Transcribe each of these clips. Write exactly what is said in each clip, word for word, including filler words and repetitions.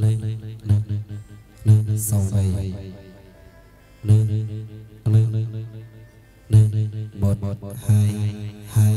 sau này một hai hai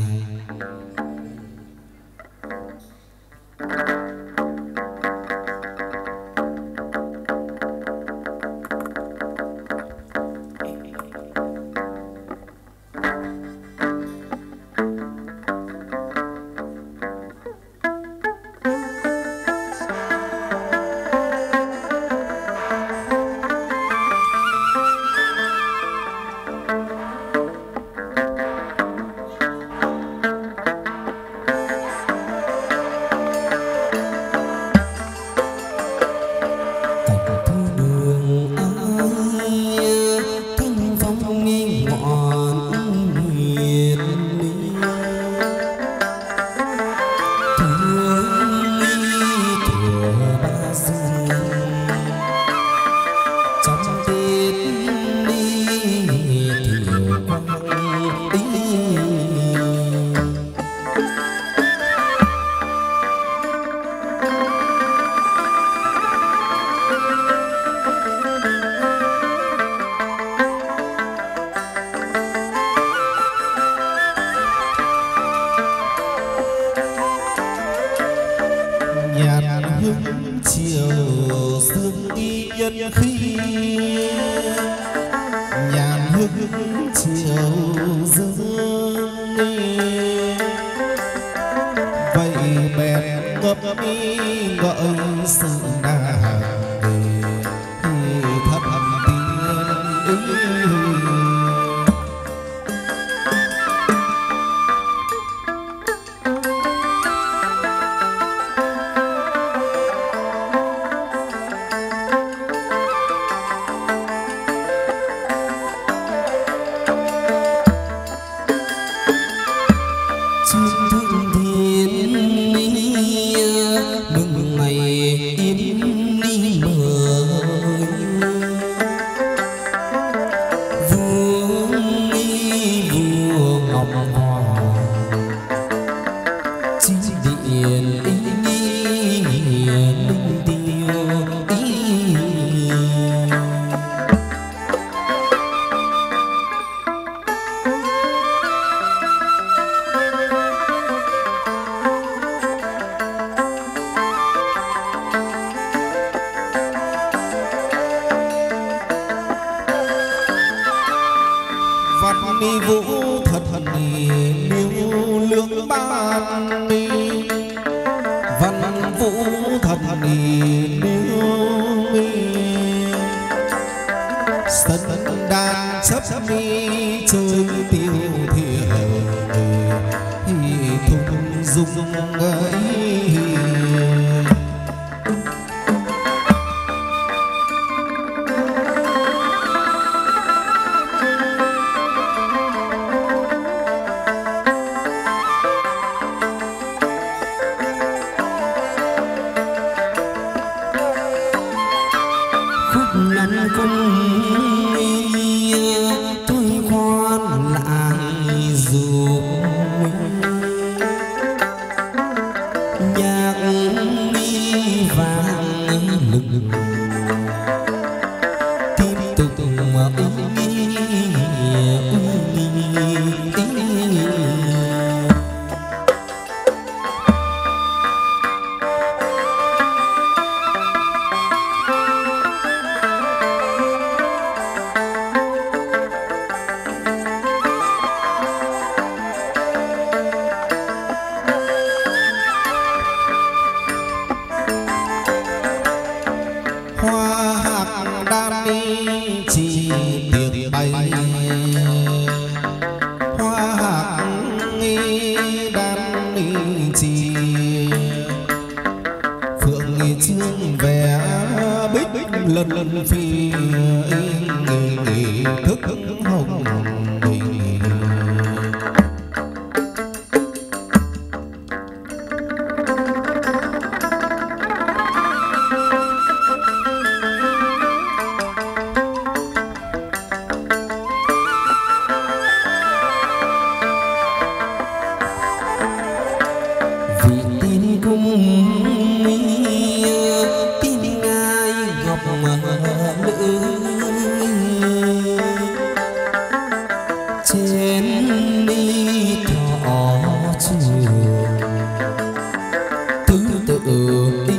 thứ tự ý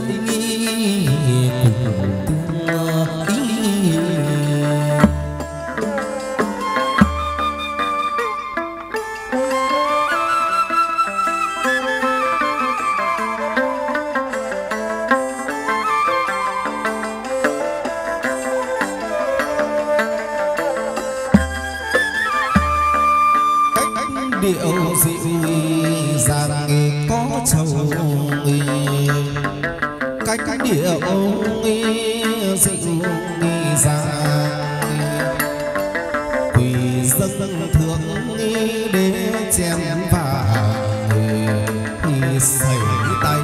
cùng tương ý. điệu dịu dàng có trầu cách điệu dịu dàng quỳ dâng thượng để chém vàng sẩy tay.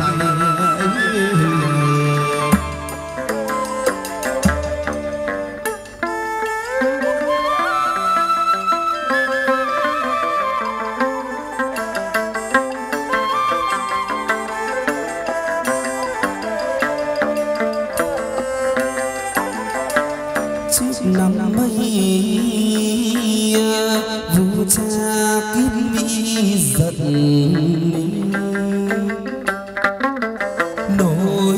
Năm mây vu cha kiếp bi giận nối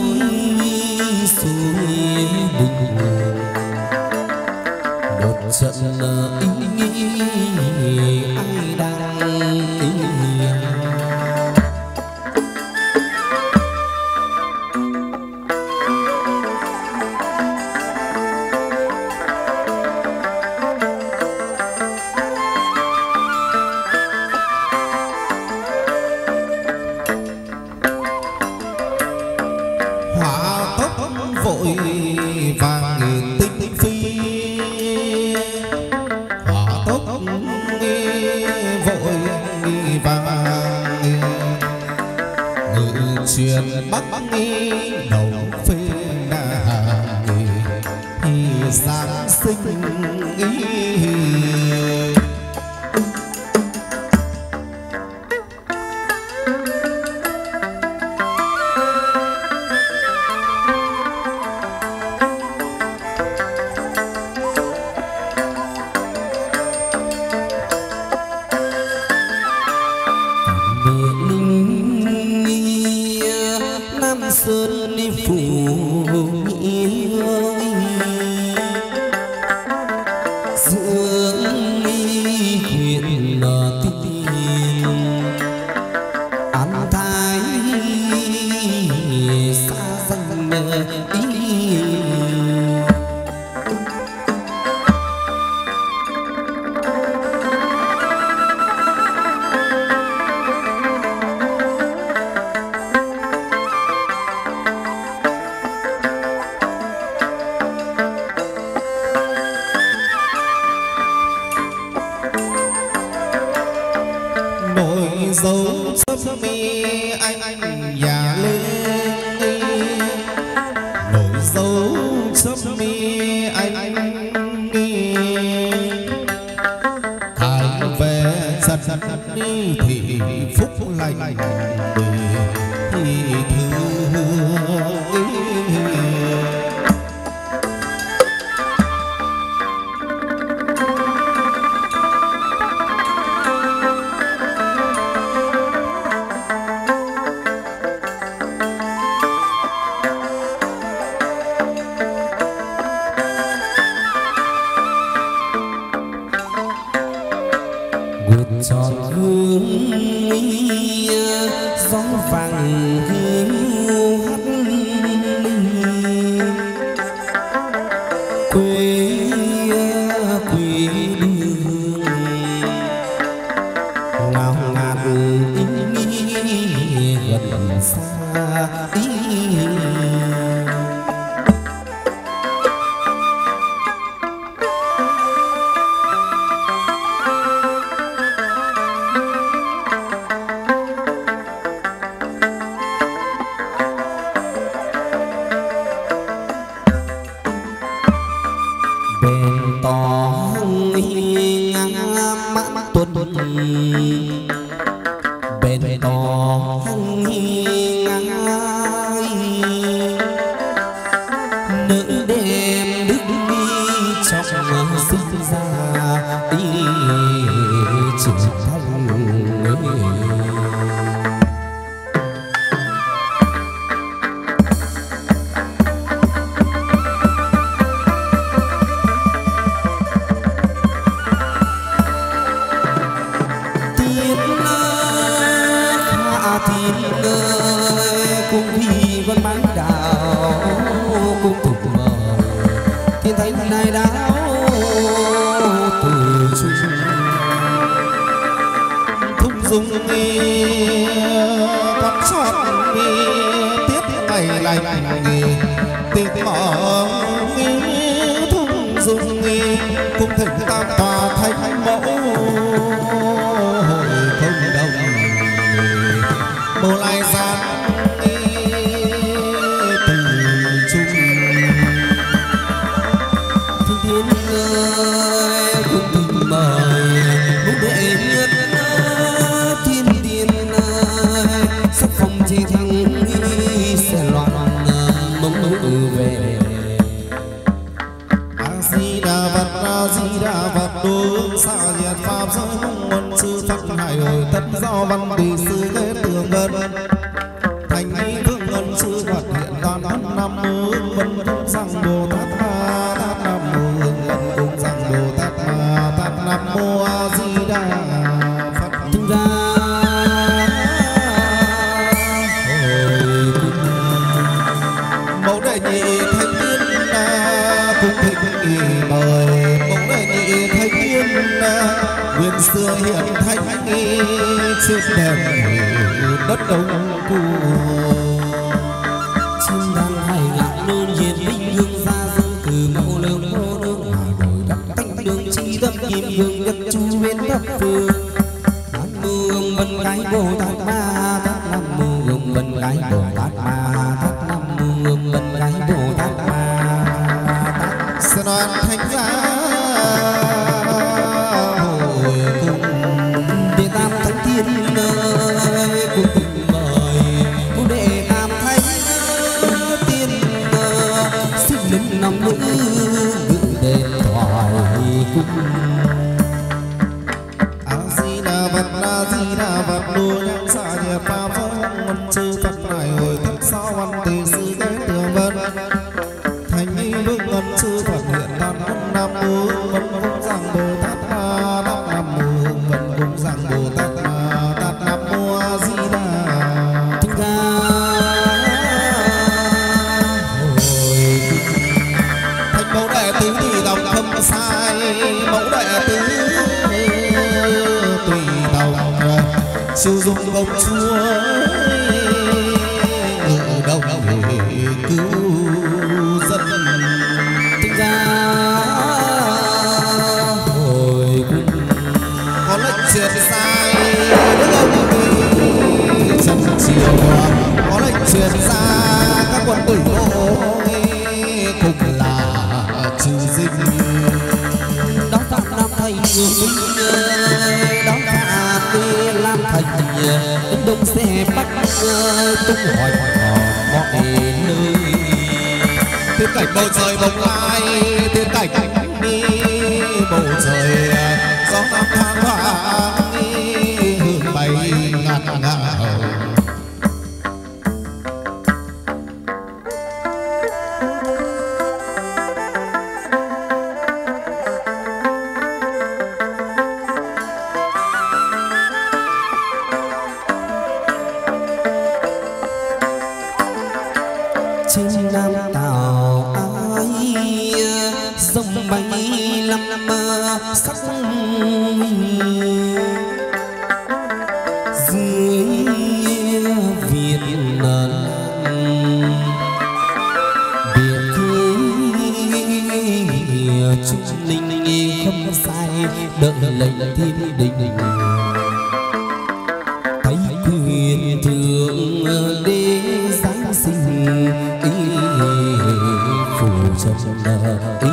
suối bùng một trận ý ai đang ý. Vội vàng tinh phi hỏa tốc vội vàng ngự truyền bắc đầu phê đà giáng sinh ý. Sơn đi phủ nghĩa dưỡng huyện tiền an thái xa dân ý. Dấu chấm mi anh anh già lên nổi dấu chấm mi anh anh khai về giật đi thì phúc lành thì thương. tròn hương gió vàng hiu hắt quê quê đường ngào ngạt gần xa bền tỏ ngang mắt tuần bền tỏ ngang nữ đêm đức trong sinh ra đi trưởng thành cùng vì vẫn mãi đào cùng tục mờ thiên thánh này đáo từ chung thúc dung nghi con chót nghi tiết ngày lành nghi tiết mở nghi thúc dung nghi cùng thỉnh tam tòa thánh mẫu hội không đồng bồ lai gian từ chung thiên thiên ơi cùng thỉnh mời muốn đệ nhất thiên tiên ơi sắc phong chi thăng sẽ loạn mong mong về a di đà phật a di đà phật đối xa nhiệt pháp giới mong môn sư phật hải hồi tất do văn tùy sư ghế tường vân thành ý thương ngân sư phật hiện toàn thân nam mô vân cung rằng bồ tát ma tát nam mô hương vân cung rằng bồ tát ma tát nam mô a di đà phật thương ra hồi cung mẫu đệ nhị thanh niên cung thịnh ý mời mẫu đệ nhị thanh niên nguyên xưa hiện thanh ý trên đèn đất đông cu chim đang hay ngạc nôn nhiệt linh hương ra dương từ mẫu lương mô nương hà đổi đất thanh đường chi tâm kim hương nhất chu bên thập phương nam mô hương vân cái bồ tát ma tát nam mô hương vân cái bồ tát ma tát nam mô hương vân cái bồ tát ma tát sẽ đoàn thánh giá hồi cung đệ tam thánh thiên ơi cùng tình mời cung đệ tam thánh tiên xin linh năm nữ ngự đền thoại cung a di đà phật a di đà phật đô nhang xả nhiệt pháp giới môn sư phật hải hồi tất sao văn tùy sư ghế tường vân thành ý vương ngân sư phật hiện tam thân nam mô vân cung rằng bồ tát ma tát nam mô vân cung rằng bồ tát ma tát nam mô a di đà thương ra hồi thành mẫu đệ tứ thì đọc không sai mẫu đệ tứ tùy đồng sử dụng công chúa ngự đồng cứu dân thương ra hồi cung có lệnh truyền sai đức ông thì chân chiều có lệnh truyền ra các quân tử đô cùng là trừ dinh đó phạm nam thành hương ơi đó phạm đi lam thành đông xe bắc tung hỏi mọi nơi tiên cảnh bầu trời bồng lai tiên cảnh đi bầu trời gió năm tháng hoa hương bay ngạt ngào trên nam tàu ai sông bay lăm sắc dưới Việt Nam biệt thế trung linh không sai đợi lệnh thiên đình thấy quyền thượng đế giáng sinh ý phù trần ý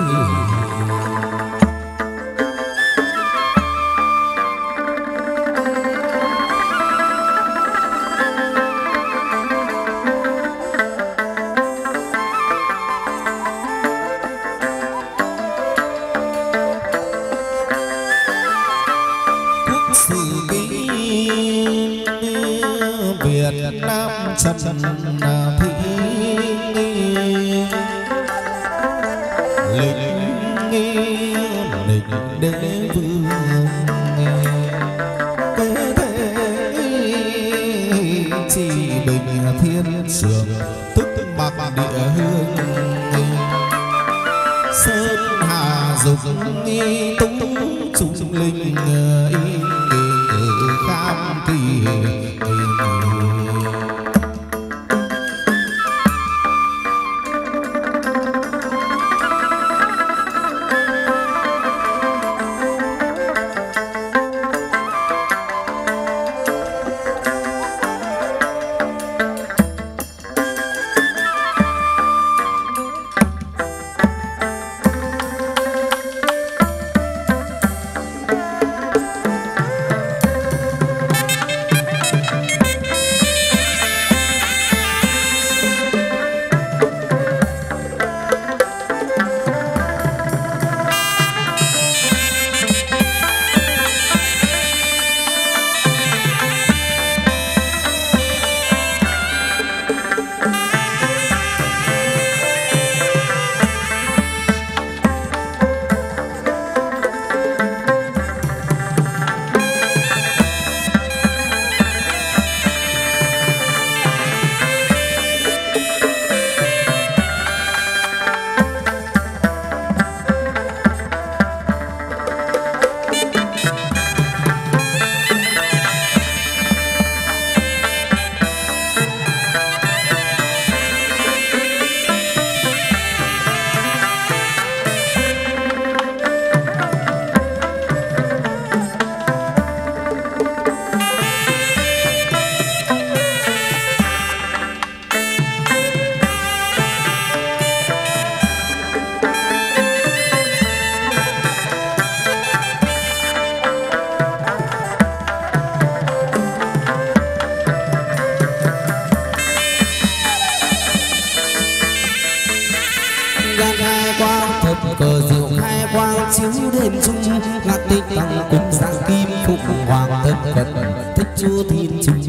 Việt Nam trần thị lịch lịch đế vương kế thế chỉ bình thiên sử sườn thức bạc địa hương sơn hà dục nghi tung trung linh y kham kỳ cờ diệu khai quang chiếu đêm trung ngạc tịch tăng cùng sáng kim phục hoàng thân phật thích chúa thiên trung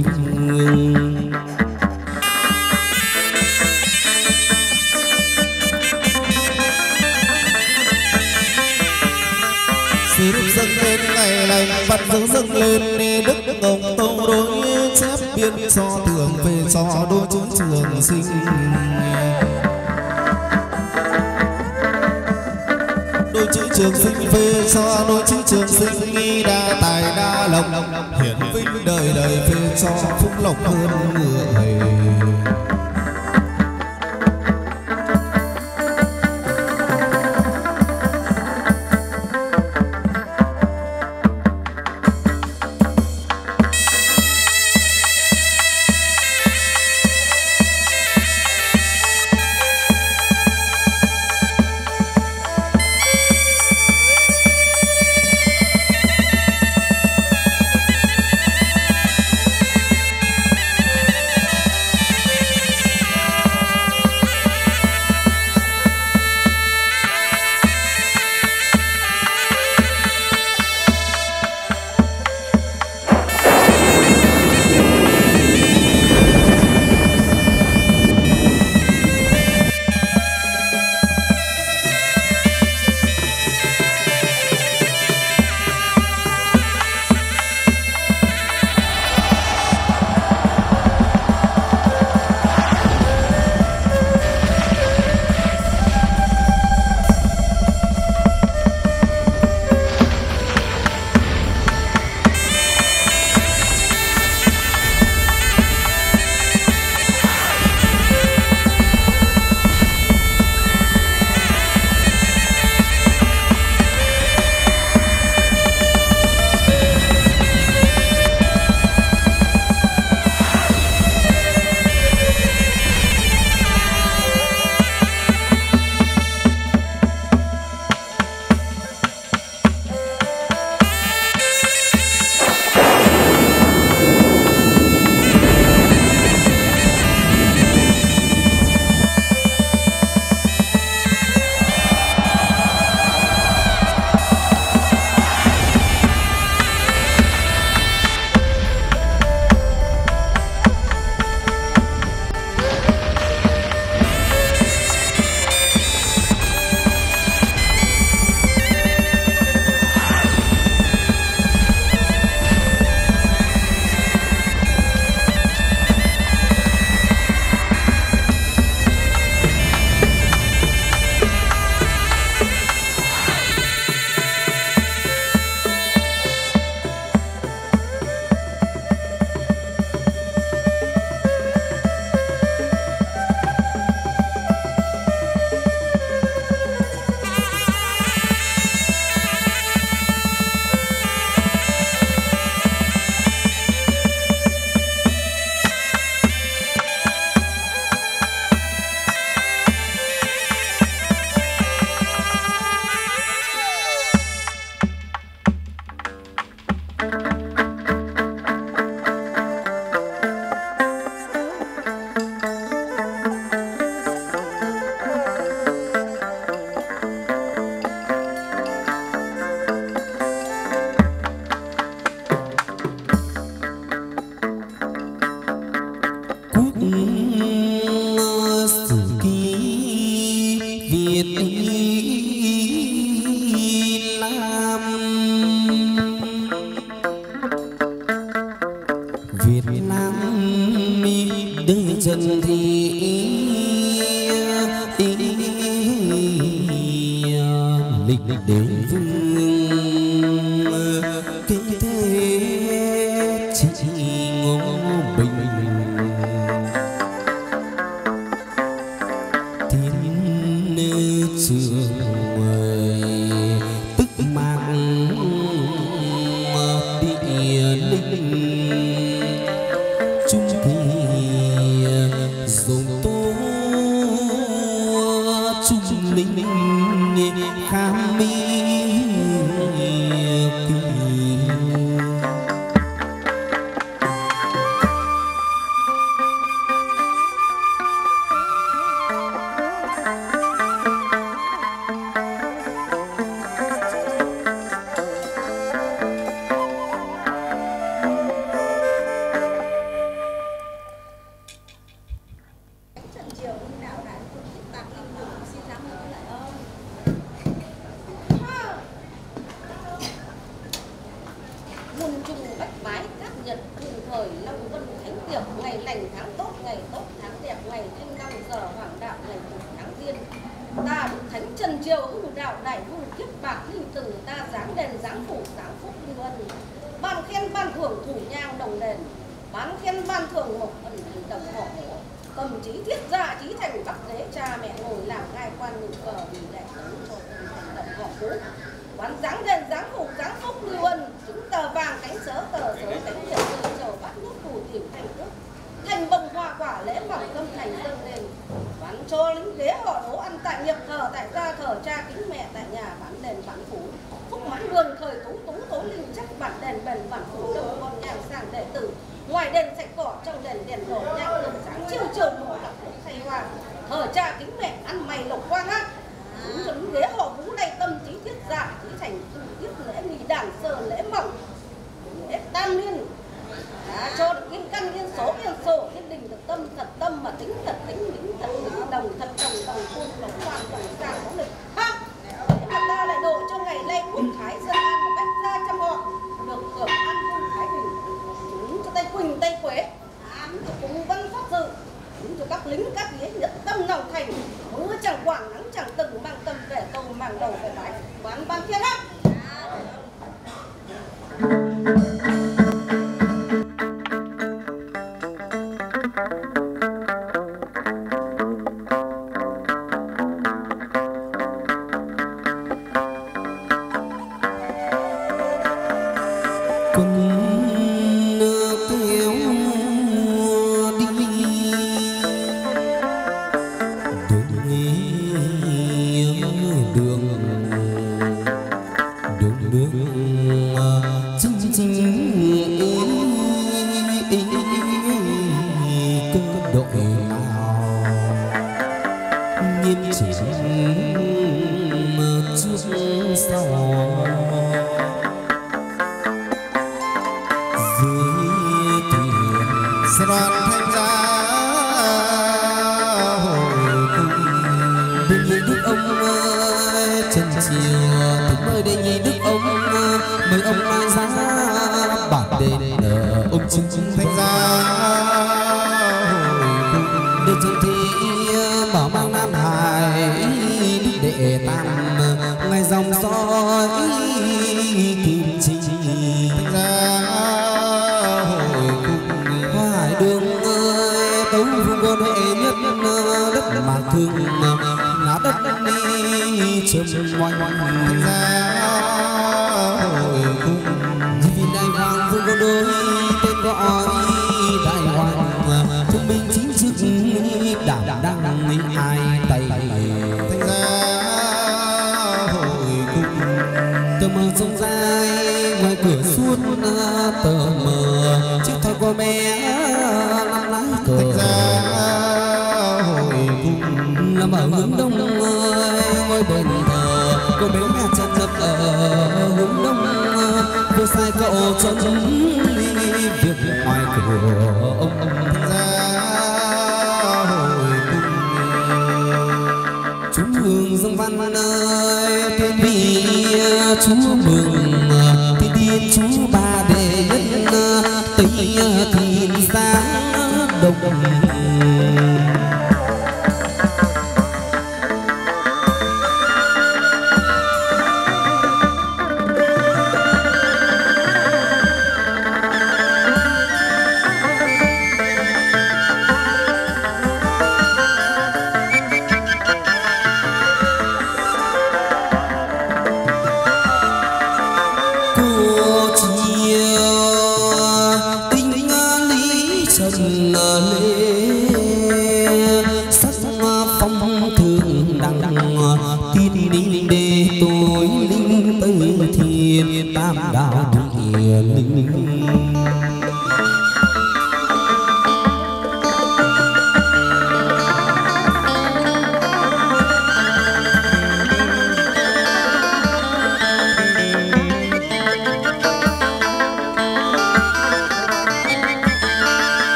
xin dâng lên ngày lành vật dâng dâng lên đi đức ngọc tông đối chép biên cho thường về cho đôi chúng trường sinh đôi chữ trường sinh phê cho đôi chữ trường sinh nghi đa tài đa lộc hiển vinh đời đời phê cho phúc lộc hơn người trường tức mang địa linh chung thì dồn tố chung linh khám mi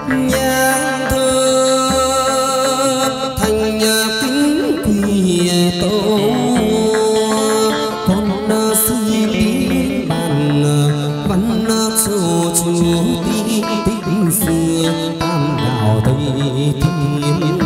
nhang thơ thành kính quỳ tổ con xin đi bàn văn số chúa tí tích xưa tam đạo tây thiên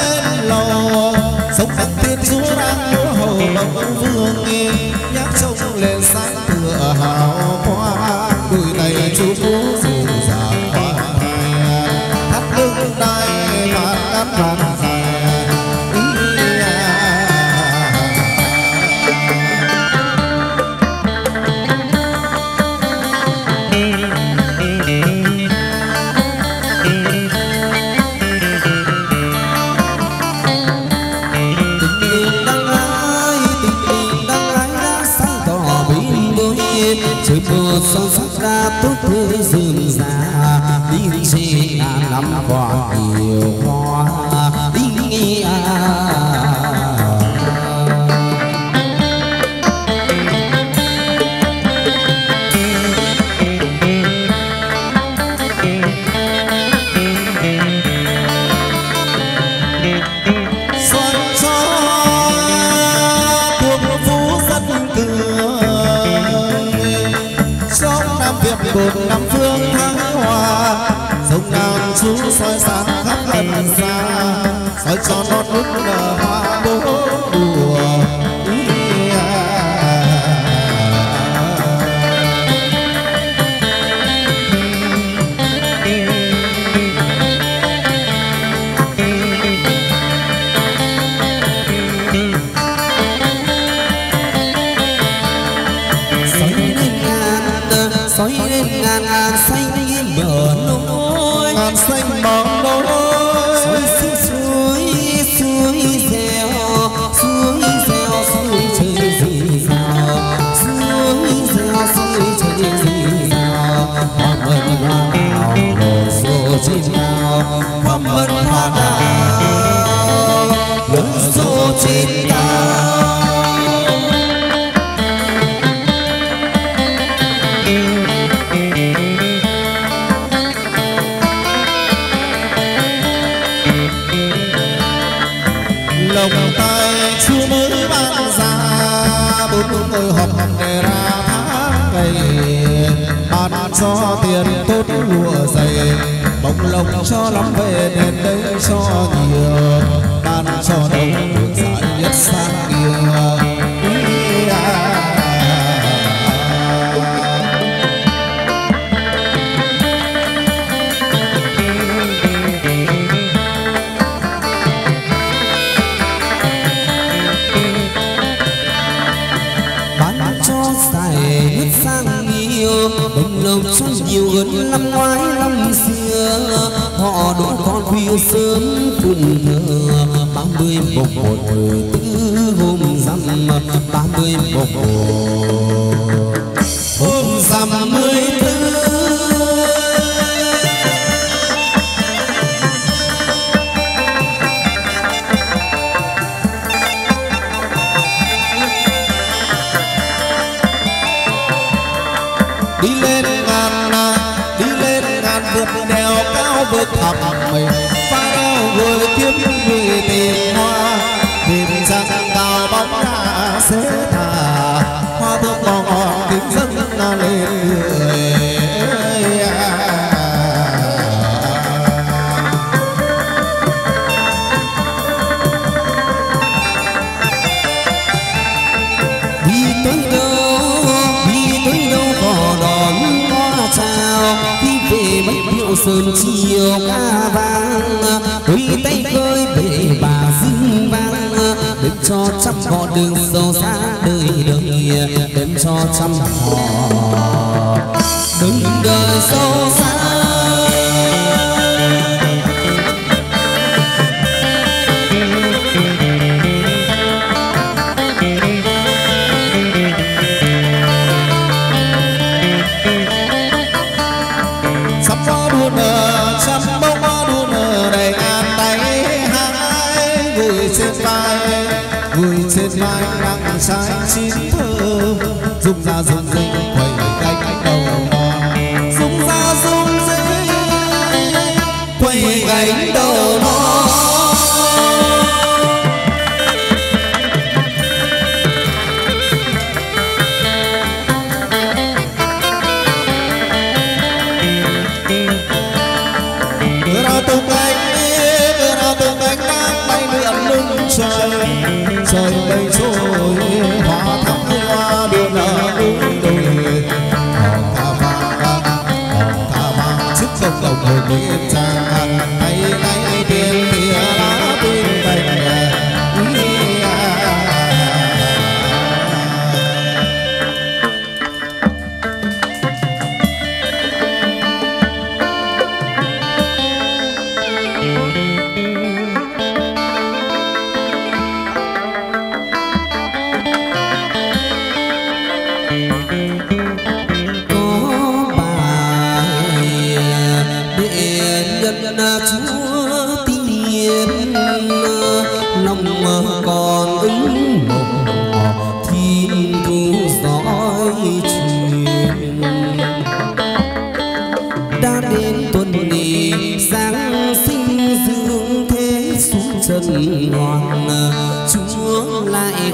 sống đất tiên chúa đang múa hầu bóng vương nhạc trông lên sáng tựa hào hoa đôi tay chú phú dịu dàng hoa thắt lưng đai và cát vàng dài. trời mưa son sắc ca tốt thế rừng già đi trên ngàn năm còn nhiều hoa đi cột năm phương thăng hoa sông Nam chú soi sáng khắp lần xa soi cho non nước nở hoa bố đùa. soi lên ngàn ngàn xanh bờ nối ngàn xanh bờ nối suối suối suối reo suối reo suối trời dì rào suối reo suối trời dì rào hoa mận hoa đào nở rộ trên cao hoa mận hoa đào nở rộ trên cao. Lồng tay chưa mới ban ra bốn người họp để ra tháng ngày ban cho tiền tốt lụa dày bông lồng cho lắm về đến đây cho nhiều ban cho đông được giải nhất sang kia. bông lộc cho nhiều hơn năm ngoái năm xưa họ đón con khuya sớm phun thơ ba mươi mùng một mười tư hôm rằm ba mươi mùng một hôm rằm mười tư. Đi lên ngàn đi lên ngàn vượt đèo cao vượt thẳm mình phá đeo vừa kiếm người tìm hoa tìm rằng đào bóng đá sẽ thả hoa thơm ngọt ngọt tiếng dân lên người. Đi tới đâu đi tới đâu có đón hoa chào đi về mấy điệu sơn chiều ca vang đôi tay khơi về bà dinh vang đêm cho trăm họ đường giàu sang đời đời đêm cho trăm họ đừng đời giàu sang. Người trên vai nắng trái chín thơ rung ra rung rinh quẩy cánh đầu non rung ra rung rinh quẩy cánh đầu non. đưa ra tung cánh đưa ra tung cánh đang bay lượn lưng trời trời bay trôi hoa thắm hoa đưa nở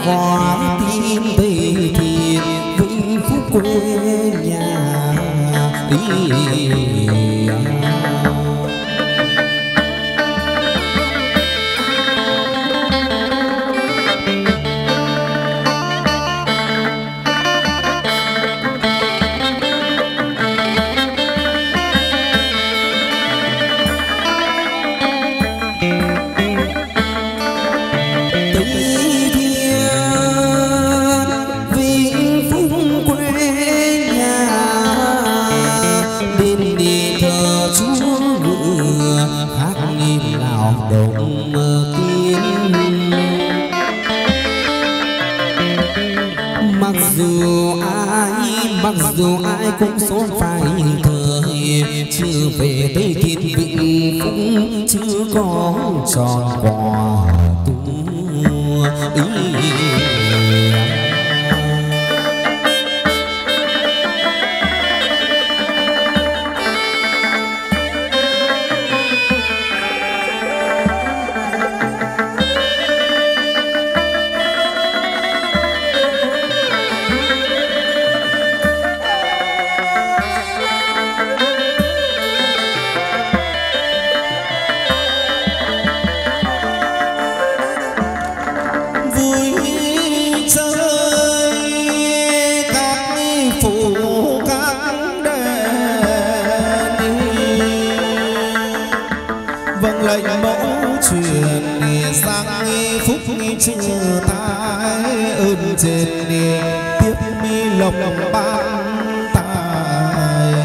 có tin về thiền vĩnh phúc quê nhà ý. Dù ai cũng số phải thời chưa về tới thiên vĩnh phúc chưa có tròn quà tu ý. Chưa tái ơn trên đi tiếp mi lộc ban tài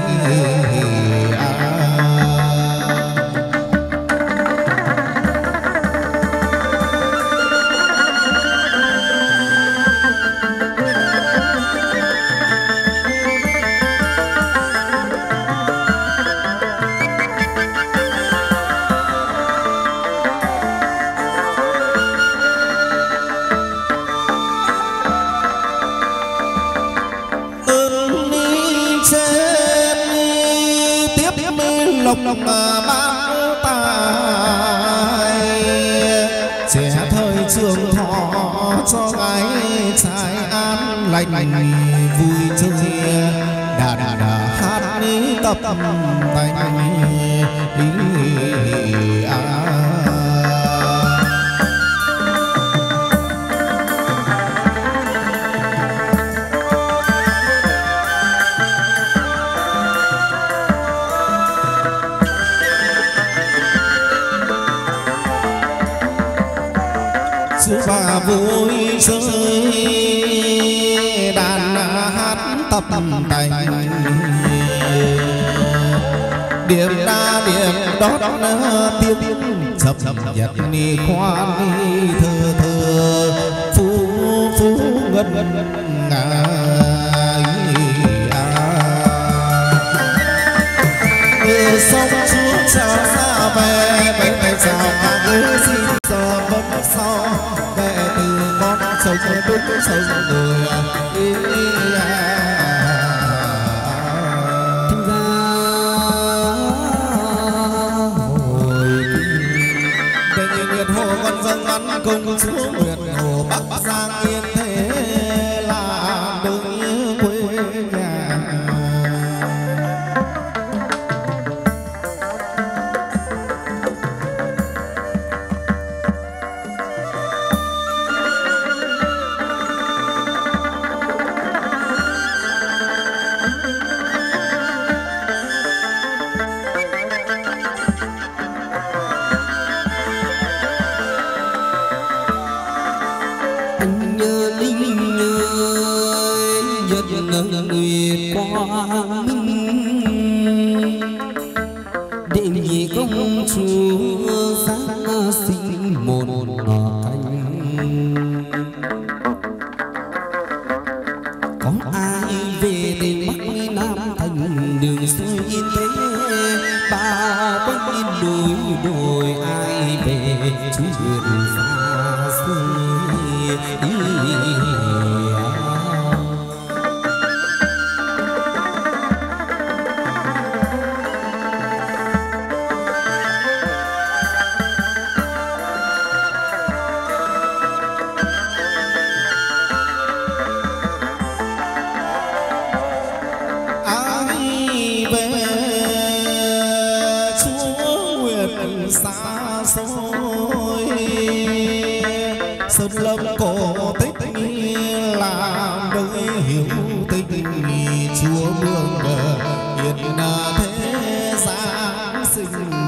lòng ban tài trẻ thời trường thọ cho gái trai an lành vui chơi đà đà đà hát tập tành và vui chơi đàn hát tập tành điểm đa điểm đót tiếng chập nhật ni khoan thơ thơ phú phú ngân ngài người sông chúa chào xa về bên này chào cả người xin giờ vẫn sau về từ con sông bước sông người đi thinh ra hồi về nhìn nguyệt hồ con dâng ngắn cùng xuống nguyệt hồ bắc giang yên thế là đường quê nhà. Công chúa sáng sinh một cánh có ai về để Bắc Nam thành đường xuôi yên thế bao quanh núi đồi ai về chú huyện xa xôi. xôi sơn lâm cổ tích làm đời hiểu tình chúa mương hiện thế gian sinh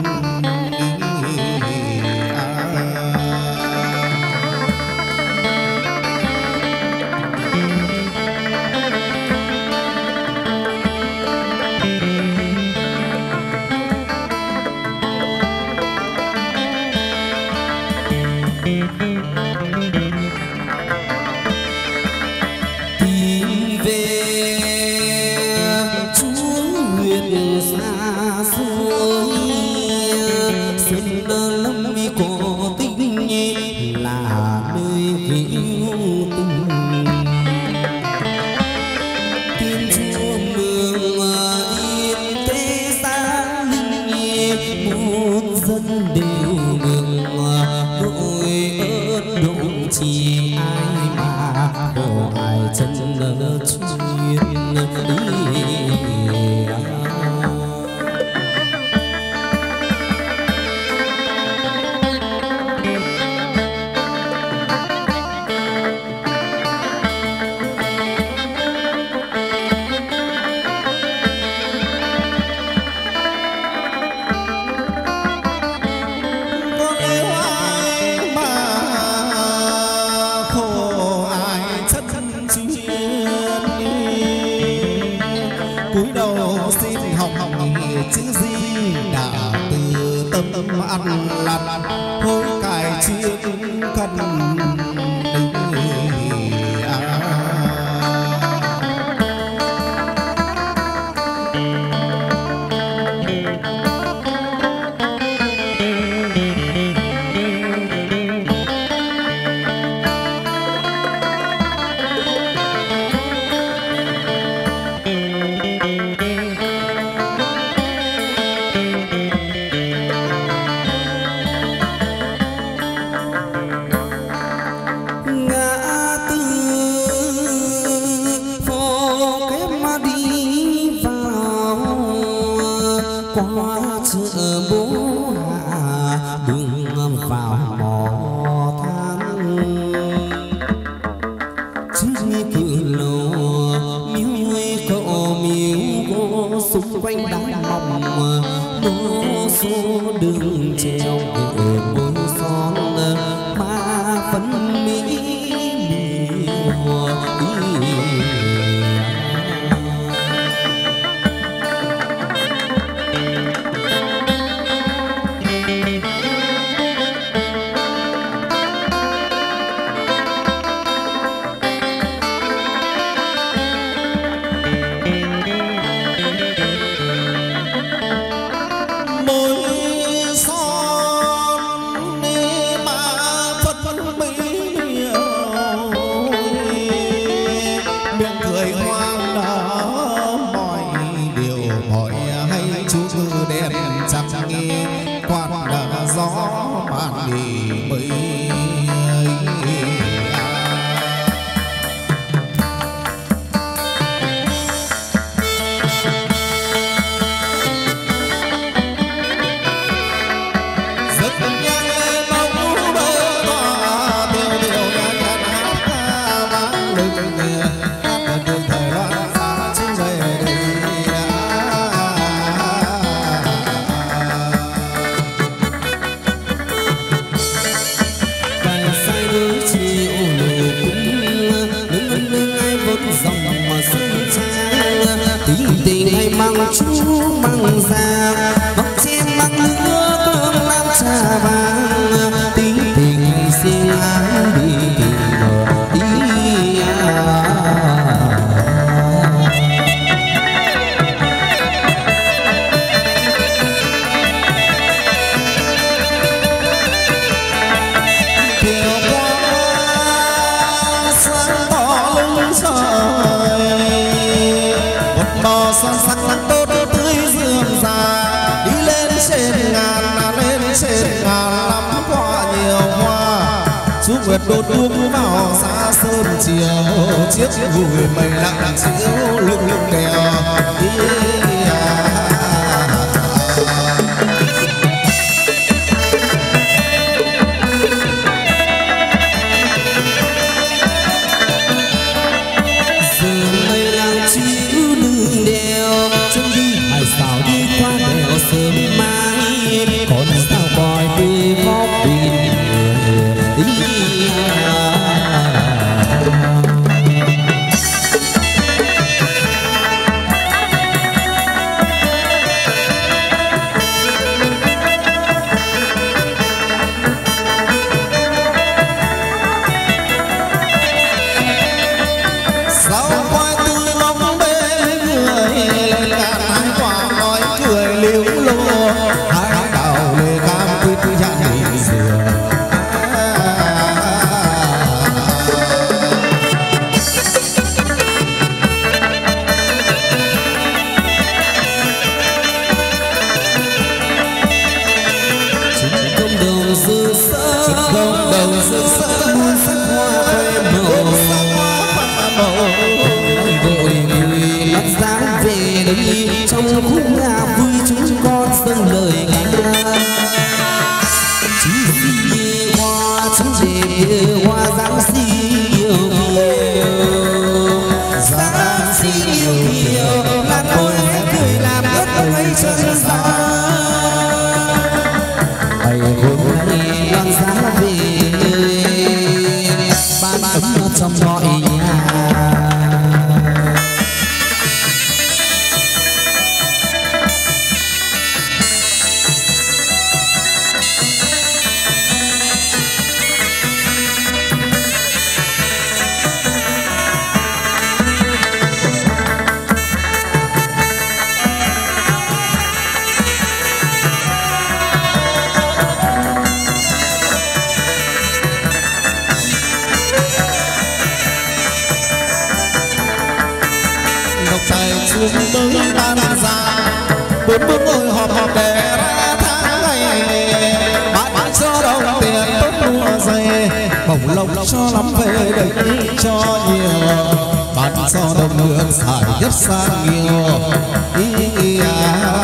nguyệt đốt đuốc vào xa sơn chiều chiếc gùi mây lặng chiếu lưng lưng đèo đây trong khúc nhà vui chúng con dâng lời ca chú gì hoa chú về hoa giáng sinh yêu nhiều giáng sinh yêu nhiều là tôi cười làm hết ngày chân xa ngày hôm nay loan giá về ban ấm trong mọi nhà. bốn bước ngồi họp họp để ra tháng ngày bán bán cho đồng tiền tốt mua dày bổng lộc cho lắm về đây cho nhiều bán cho đồng nước xài nhất sang nhiều ý à.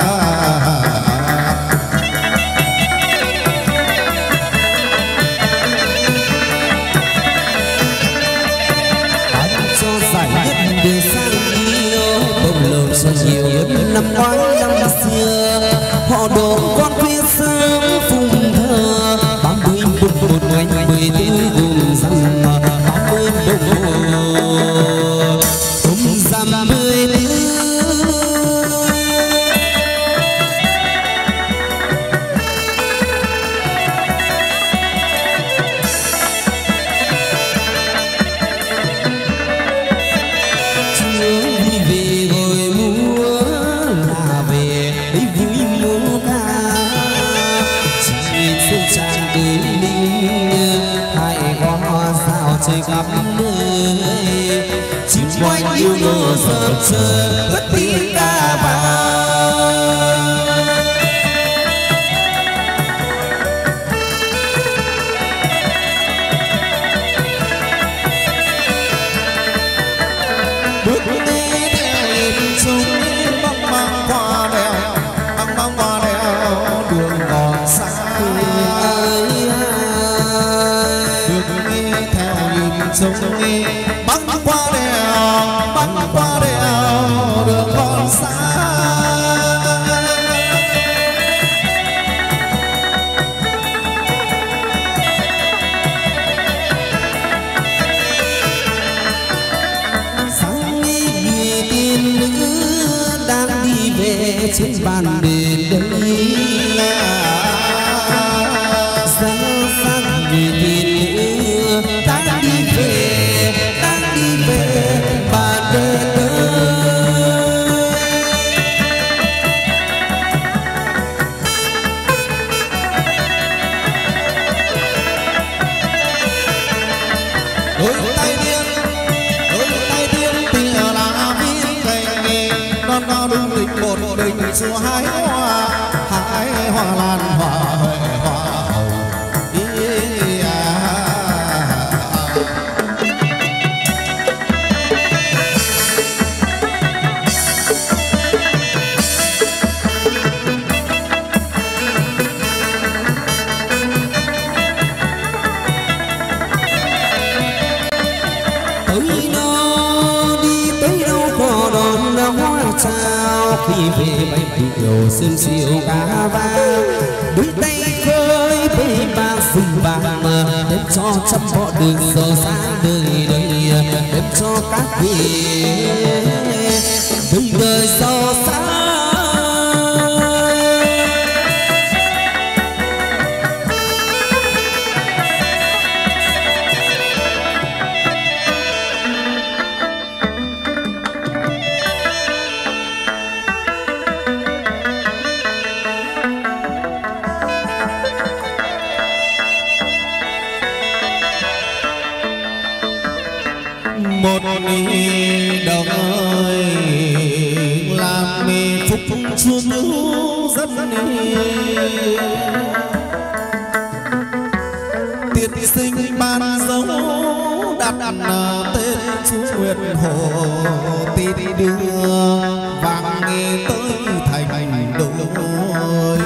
Nhiều năm ngoái năm xưa họ đổ con phía sớm phùng thơ ba mươi một một ngày mười tư gồm rằm ba mươi một gồm rằm mười tư trời khắp nơi chim quanh yêu nô dập trời cất tiếng ca vang bước đi theo nhịp chung băng băng qua đèo băng băng qua đèo đường còn xa sông nghe băng qua đèo băng qua đèo đường còn xa sáng nghe tiên nữ đang đi về trên bàn đền đây sáng sáng nghe tiên nữ đang đi về đang đi về bàn đền đôi tay điên đôi tay điên tìa là viên cành non non đung lịch một đình chúa hái hoa hái hoa lan hoa huệ hoa hồng ý à. Khi về bay điệu sương chiều cá vang đôi tay khơi bê ba rừng vàng đem cho trăm họ đường giàu sáng đời đời đem cho các vị đời đời giàu sáng. Một ni đồng ơi làm mì phúc chúa nữ rất ni tiên sinh ban dấu đặt tên chú Nguyệt Hồ tin đưa vàng nghe tới thành đôi.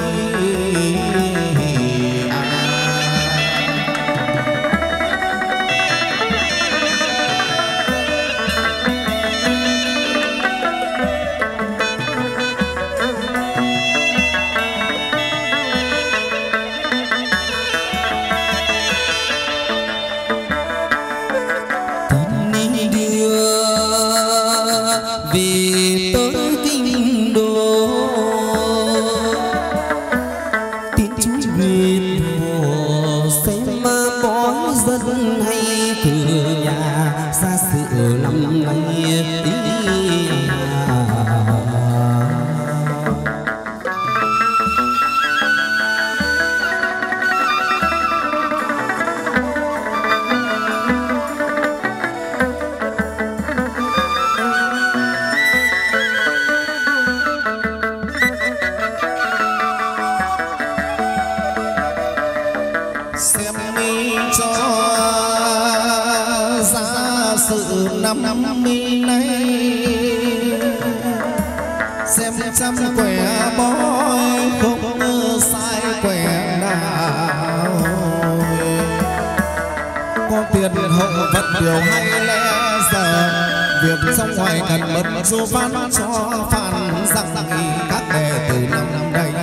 Trăm quẻ bói không sai quẻ nào, có tiền hậu vật điều hay lẽ giờ việc trong ngoài cần mất số phán cho phản rằng các đệ tử năm đây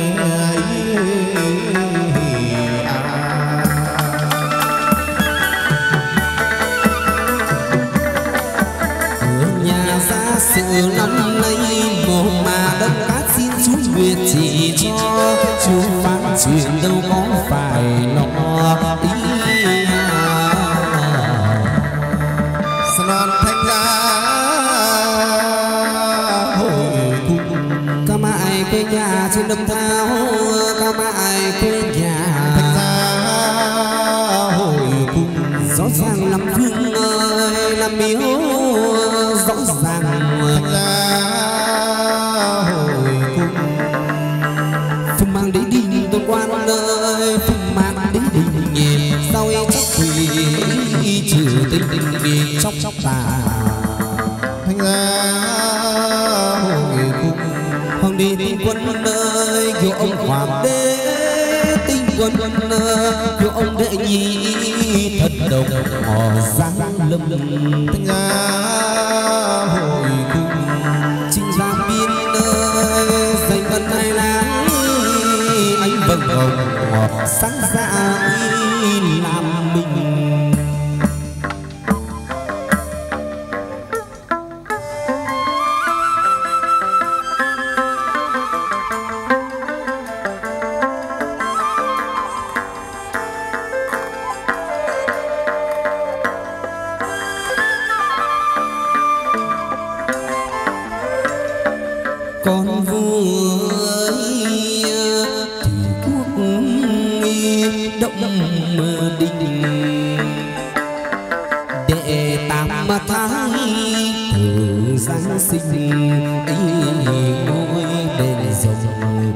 nhà gia sự năm nay một mà đất cát xin chú nguyện chỉ cho chú phán chuyện đâu có phải lo ý non thanh ra hồi cung ca mãi quê nhà trên đầm thao ca mãi quê nhà thanh ra hồi cung rõ ràng làm vương ơi làm miếu rõ ràng thanh ra hồi cung phùng mang đế đình tôn quan ơi phùng mang đế đình nhìn sao ấy chắc quỷ trừ tình tình vì chóc chóc tà thanh ra hồi cung hoàng đế tinh quân ơi kiều ông hoàng đế tinh quân ơi kiều ông đệ nhị thật đồng họ giáng lâm thanh ra hồi cung trình giang biên ơi dành vân hai láng anh vâng hồng sáng dạ làm mình. Con vua thì quốc động đình đệ tam tháng thử giáng sinh ngôi đền rồng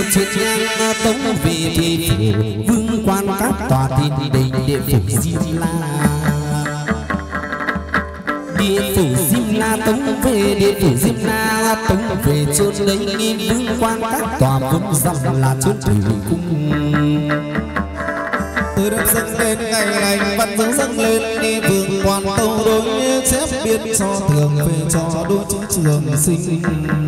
chiến nhang tống về thì phủ vương quan các tòa thiên đình địa phủ Diêm La. Địa phủ Diêm La tống về, địa phủ Diêm La tống về chôn lấy vương quan các tòa vốn dòng là chốn thủy cung. Từ đêm dâng lên ngày lành văn dấu dâng lên đi vương quan tâu đối chép biết cho thường về cho đôi chữ trường sinh.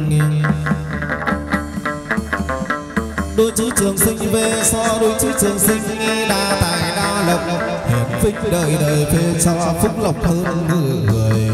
Đôi chữ trường sinh về so đôi chữ trường sinh đa tài đa lộc hiển vinh đời đời về cho phúc lộc hơn người.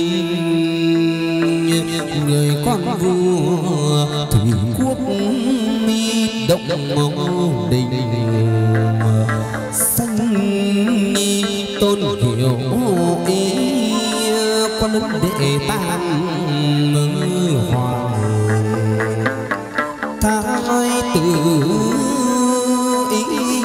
người con vua thủy quốc động mẫu đình xanh tôn hiểu ý quan lớn đệ tam hoàng thái tử ý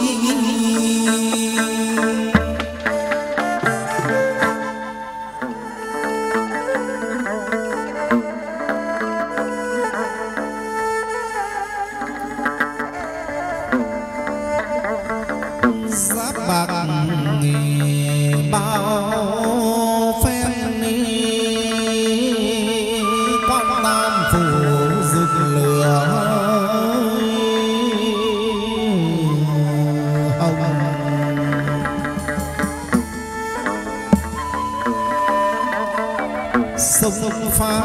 sông phá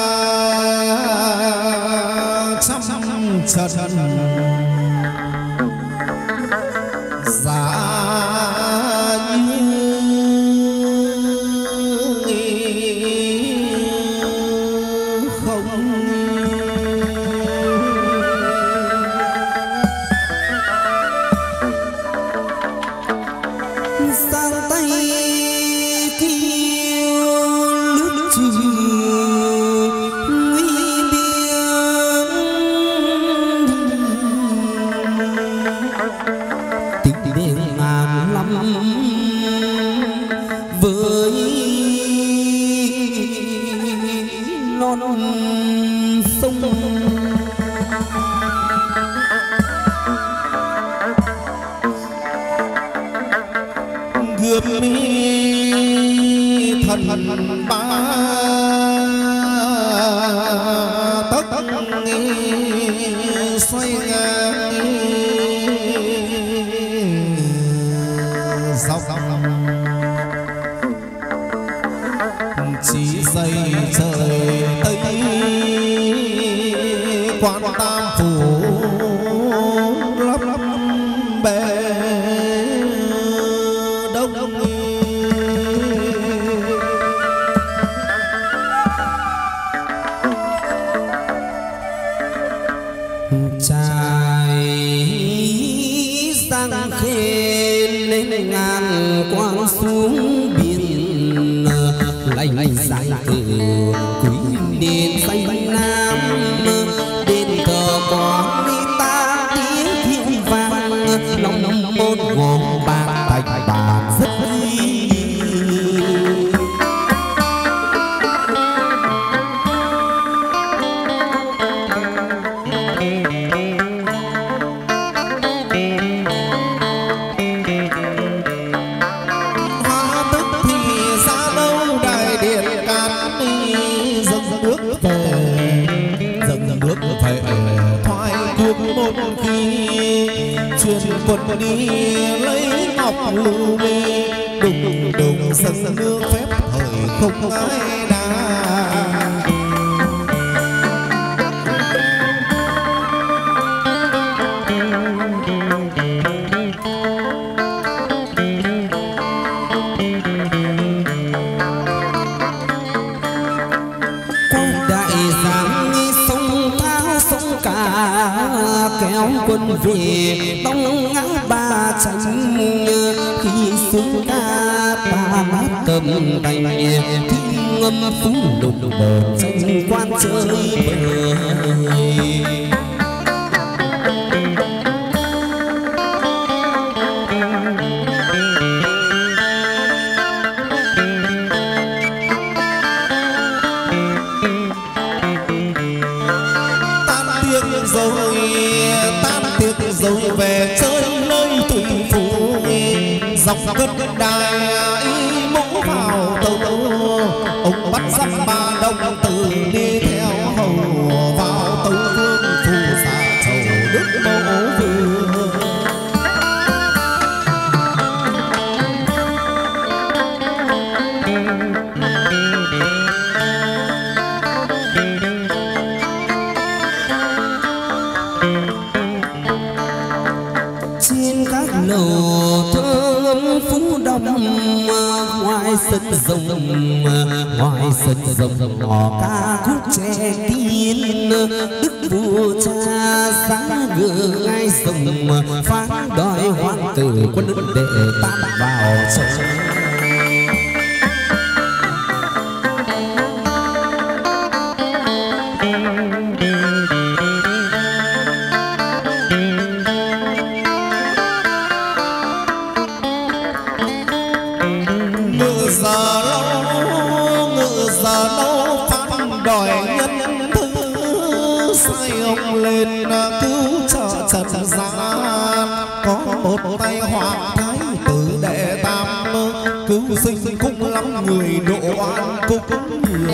trăm trận giá như không sang tay kêu lướt trừ nguy biếng tình đêm ngàn lắm với non sông gươm mi thần ba tấc xoay ngang dọc chỉ dây trời tây quan tam phủ lấp lấp bề đông trai sang khê lên ngàn quang xuống biển lạnh sáng từ quý đền xanh nam đền cờ có đi ta tiếng thiên vang lòng nông môn gồm bạc thạch bàn rất vui quân đi lấy ngọc lưu ly đùng đùng sân nước phép thời không ai đa kéo quân về đông ngã ba tranh khi xuống ca ta mát cầm tay thiên ngâm phú lục bờ tranh quan chơi bời rồi về chơi nơi tụi phù dọc cất đài mũ vào tàu ông bắt dắt ba đông từ đi theo hầu vào tàu vương phù xả trầu đức mẫu vương lầu thơm phú đông ngoài ngoài sân rồng ngoài sân rồng ngõ ca khúc trẻ tiên đức vua cha giá ngựa ngay rồng phán đòi hoàng tử quân đệ tam vào sông. Trần gian có một tay hoàng thái tử đệ tam cứu sinh cũng lắm người độ oan cũng nhiều.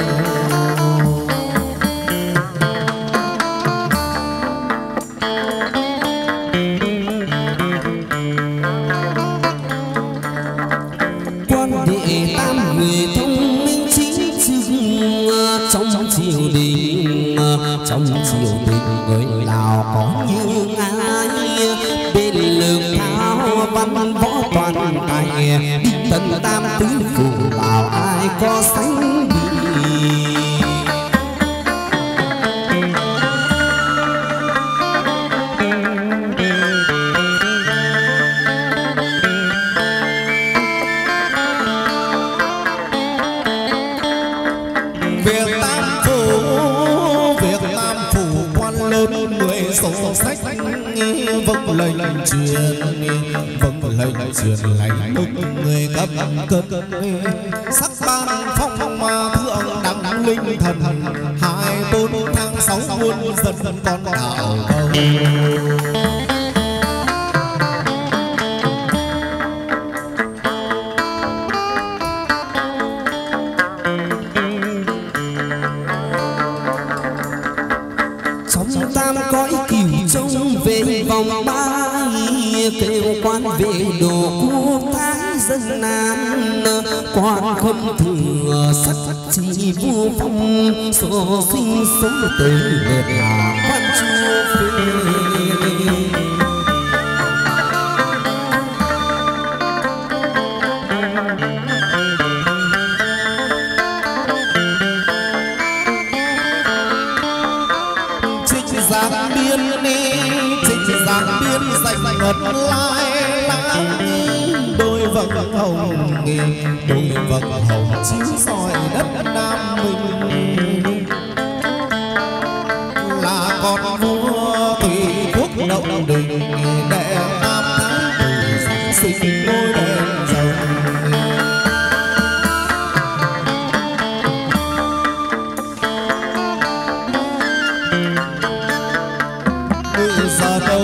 Quan đệ tam người thông minh chính trực trong triều đình trong triều đình người nào có như ai bên lương thao văn võ toàn tài tần tam tứ phủ bảo ai có sánh bị. Sổ sách vâng lệnh truyền vâng lệnh truyền lành đức người cấp cân sắc ban phong mà thượng đẳng linh thần hai tôn tháng sáu muôn dân con đạo cầu. Về vòng ba kêu quan về đồ quốc thái dân nan quan không thừa sắc chỉ vua phong số sinh số tới lượt là quan chúa phê. Giang biên đi trịnh giang biên dành ngật lai láng đôi vầng hồng đôi vầng hồng chiếu soi đất Nam Minh là con vua tùy quốc động đình đệ tam thái tử sinh ngôi đền rồng. Giờ đâu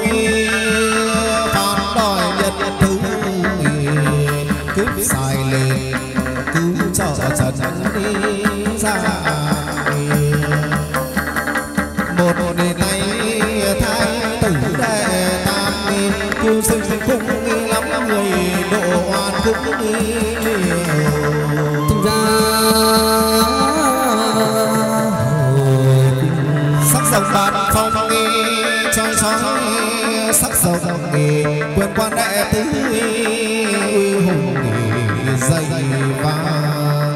phán đòi nhật thứ cướp xài lên cứu trợ trần đi ra một đề tay thái tử đệ tam cứu sinh cũng lắm người độ oan cũng nhiều. Sắc dòng bát phong trói trói sắc rồng nghề quyền quan đệ tứ uy hùng nghề dày vang.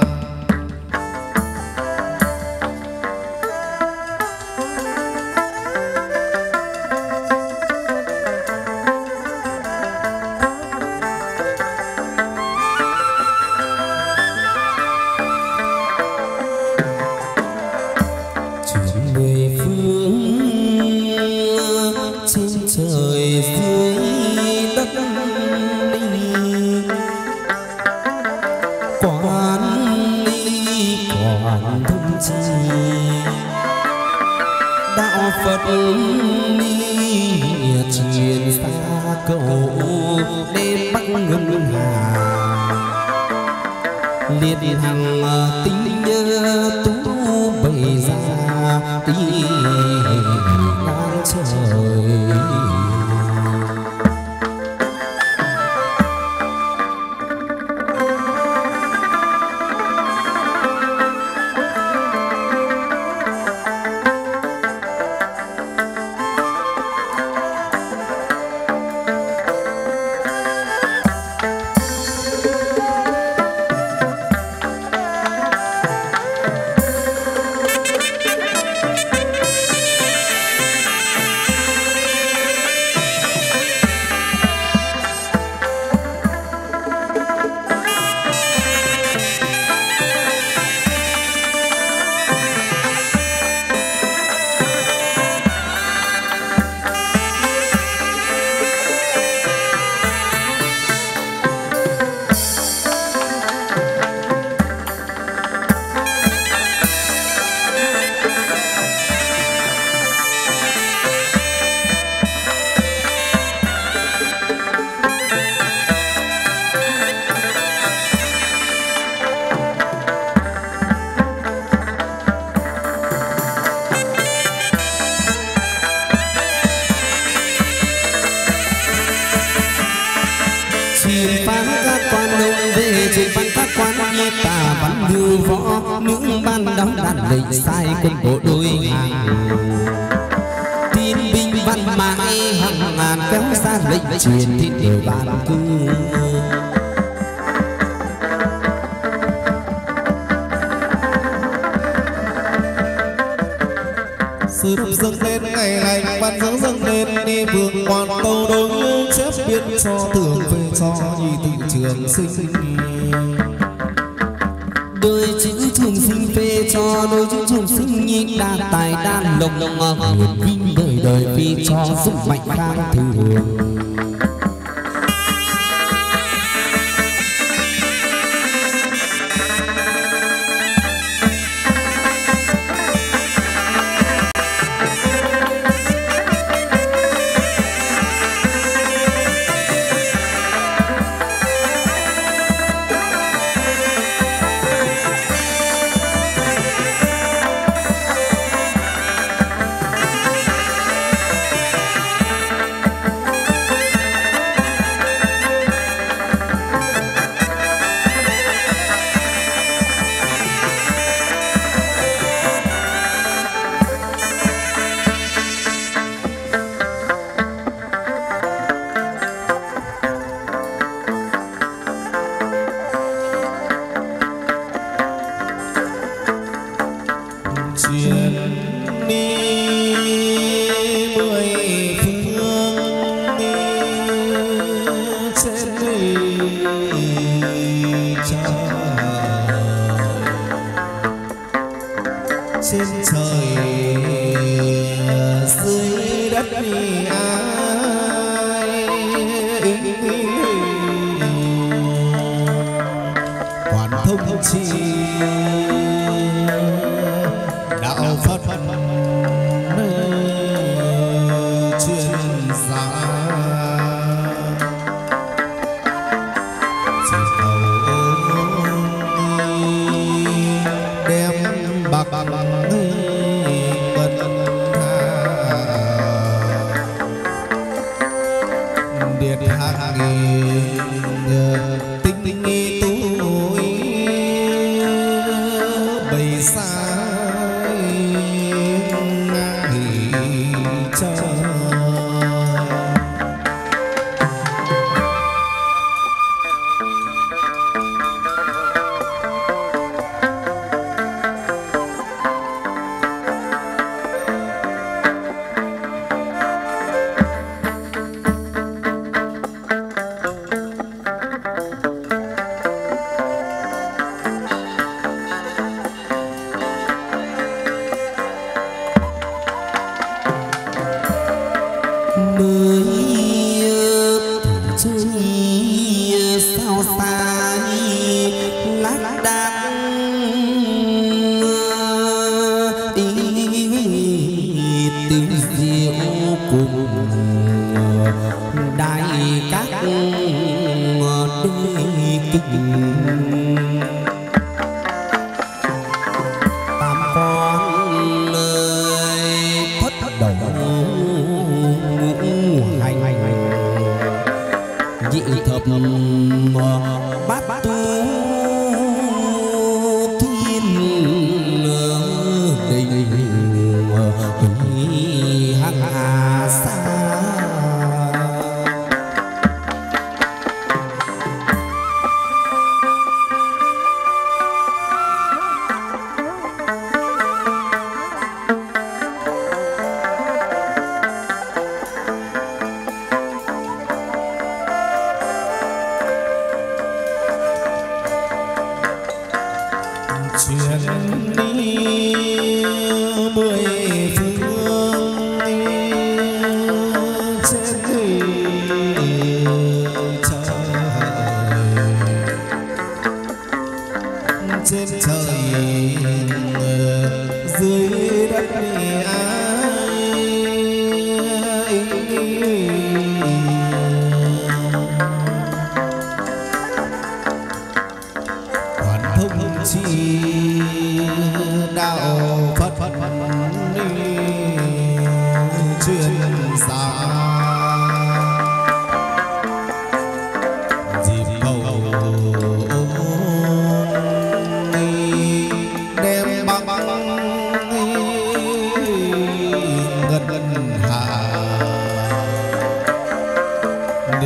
Phật ni truyền xa cầu đêm bắc ngân hà liệt hàng tính nhớ tú bày ra đi ngang trời. truyền phán các quan đông về truyền phán các quan như tà văn lưu võ nữ ban đóng đàn lệnh sai quân bộ đôi hàng thiên binh văn mãi hàng ngàn kéo ra lệnh truyền thiên đều ban cư sư dâng lên ngày lành ban dâng dâng lên đi vương quan tâu đối chép biên cho tưởng về cho nhi tự trường sinh đôi chữ trường sinh phê cho đôi chữ trường sinh nhi đa tài đan lộc huyền vinh đời đời phi cho giúp mạnh khang thường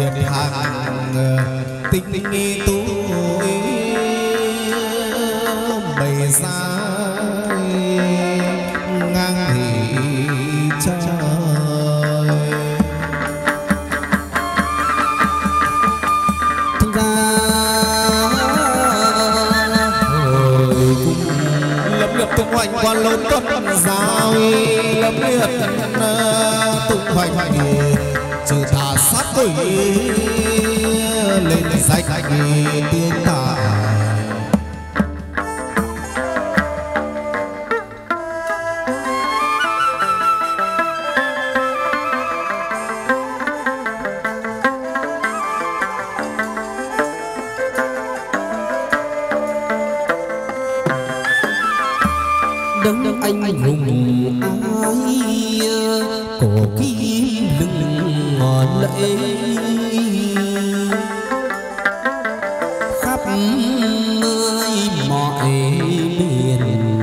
đẹp hàng tinh nghi tú bày ra ngang thị trời. Thực ra hồi cung lâm nghiệp tung hoành quan lớn con giáo lâm nghiệp tung hoành trừ tà sát quỷ lên danh tương tà. đấng anh hùng ai cổ kim lưng ngọn lễ khắp nơi mọi miền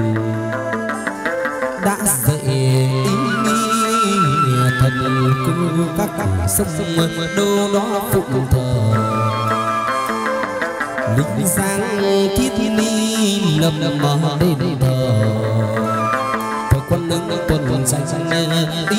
đã dạy thần cư các sông đô đó phụng thờ linh giang thiết ni lập mà đền thờ thờ quân lưng tuần danh ý.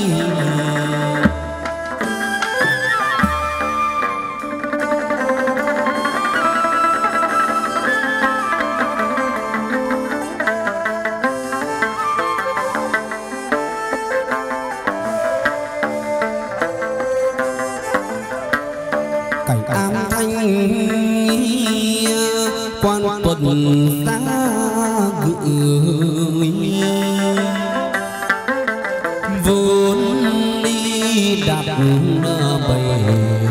Cảnh am thanh quan tuần ta gửi vốn đi đạp bầy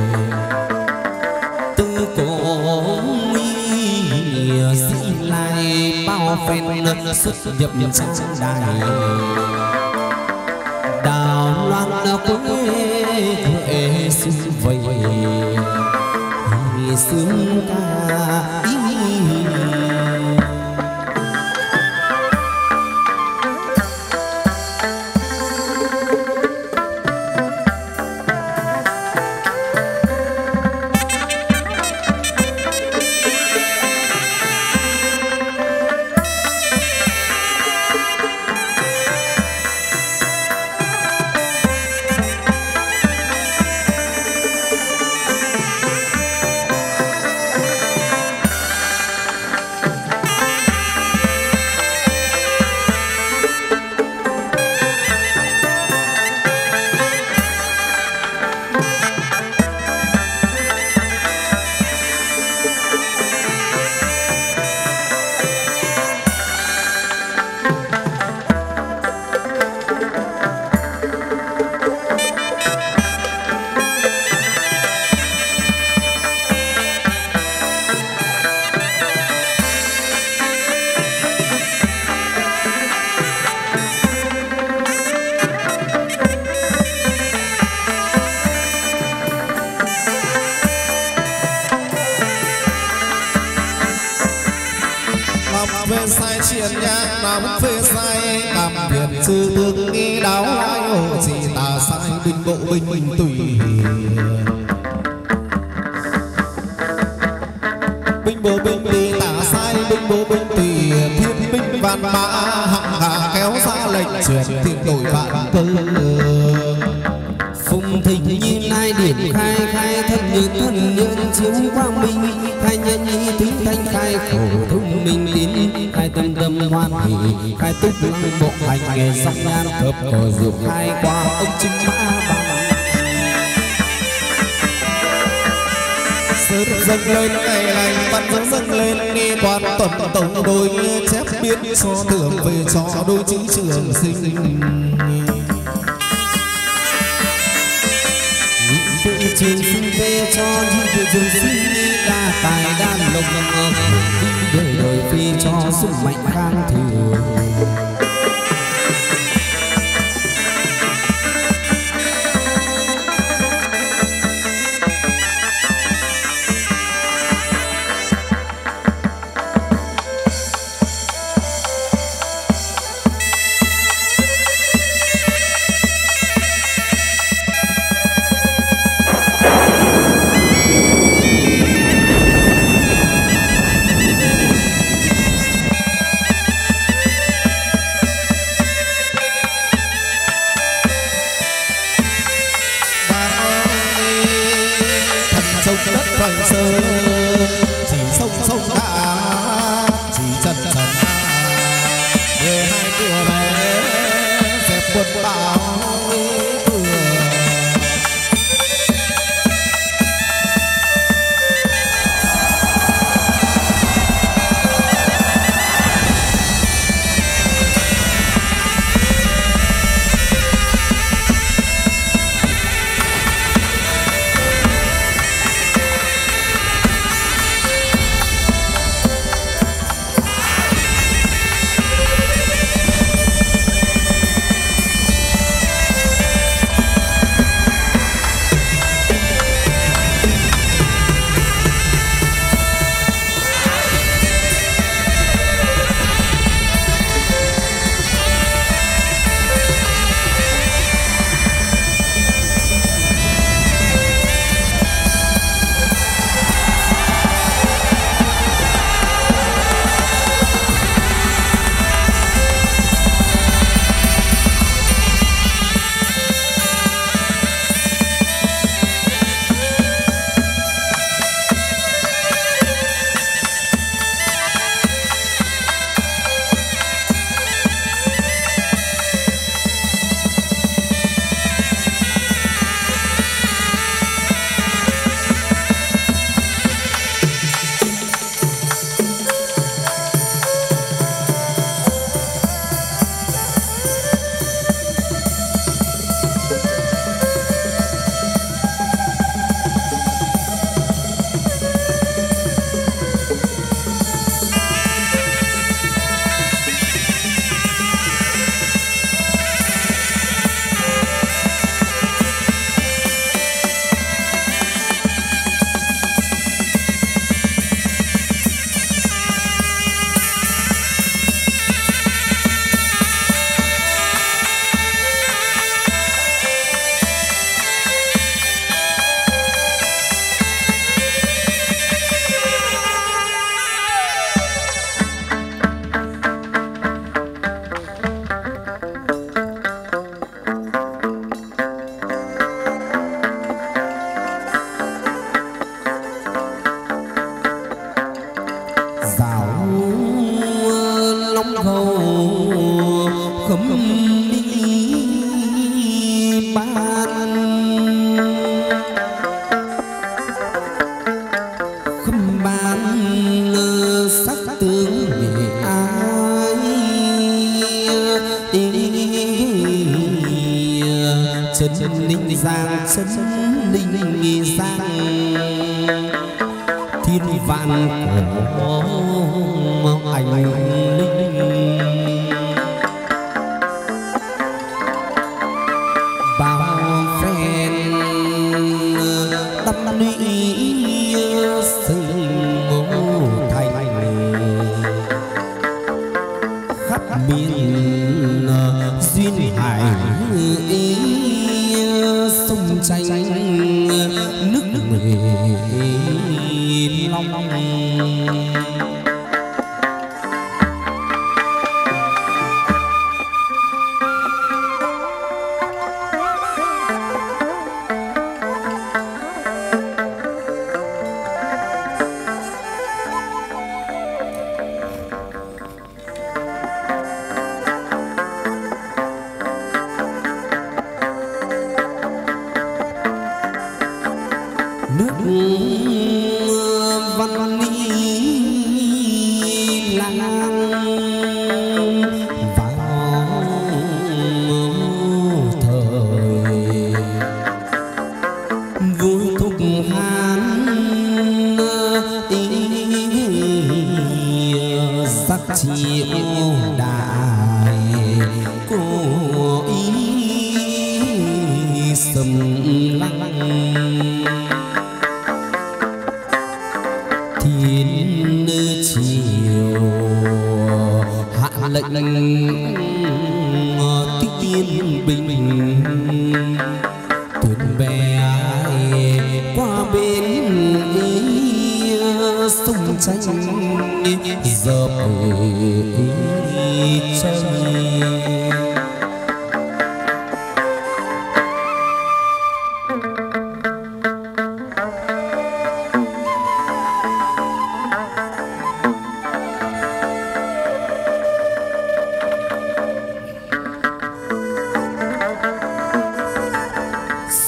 tư cổ sĩ lai bao phen xuất nhập trang đài đào loan quê quê xung vầy sướng ca ý. phê sai triển nhạc làm phê sai cảm biệt sư tương nghi đáo lai hồ chỉ tà sai binh bộ binh tùy binh bộ binh tùy tà sai binh bộ binh tùy thiên binh vạn mã hạng hạ kéo ra lệnh truyền thiên đổi vạn cơ phùng thịnh như nai điển khai khai thân như thân nhân chiếu quang minh khai nhân ý tính thanh khai khổ thông minh tín khai tâm tâm hoan hỷ khai túc lăng bộ hành nghề dọc nhan thập cờ diệu khai qua ông chính mã bằng sớm dâng lên ngày lành văn dâng dâng lên nghe toàn tuần tổng đôi chép biến cho tưởng về cho đôi chữ trường sinh tự trường sinh về cho những tự trường sinh đa tài đa lộc đời đời phi cho sức mạnh khang thừa sông đất hoành sơn chỉ sông sông đã chỉ trần trần mười hai cửa bé dẹp quân bão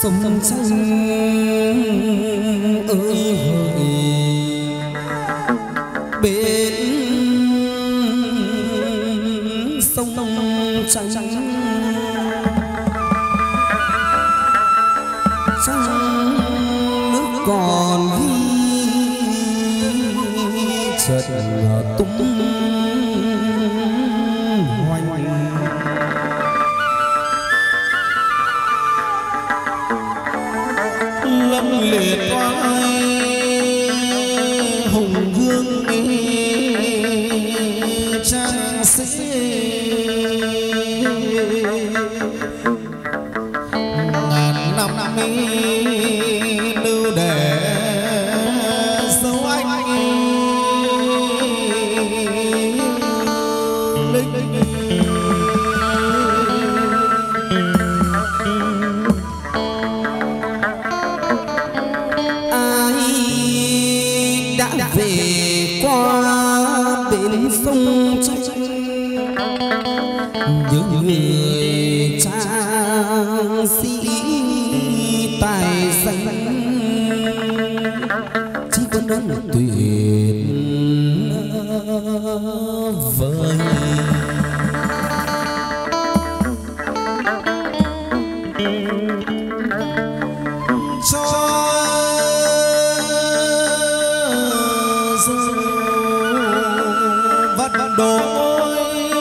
sông xanh ơi hỡi bên sông trắng trăng nước còn ghi chợt tung hoành lâm liệt oai hùng vương trang sĩ ngàn năm lưu để dấu anh linh ai đã về qua bên sông trắng những người trang sĩ tài danh chỉ có đơn tuyệt vời cho dù vật đổi